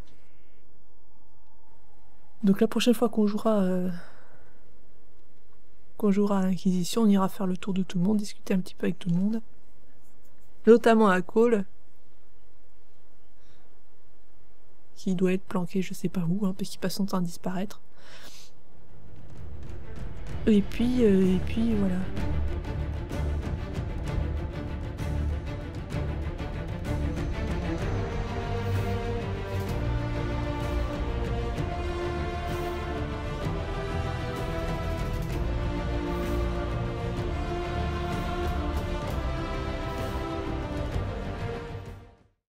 Donc la prochaine fois qu'on jouera... Euh... qu'on jouera à l'Inquisition, on ira faire le tour de tout le monde, discuter un petit peu avec tout le monde. Notamment à Cole. Qui doit être planqué je sais pas où, hein, parce qu'il passe son temps à disparaître. Et puis, euh, et puis voilà.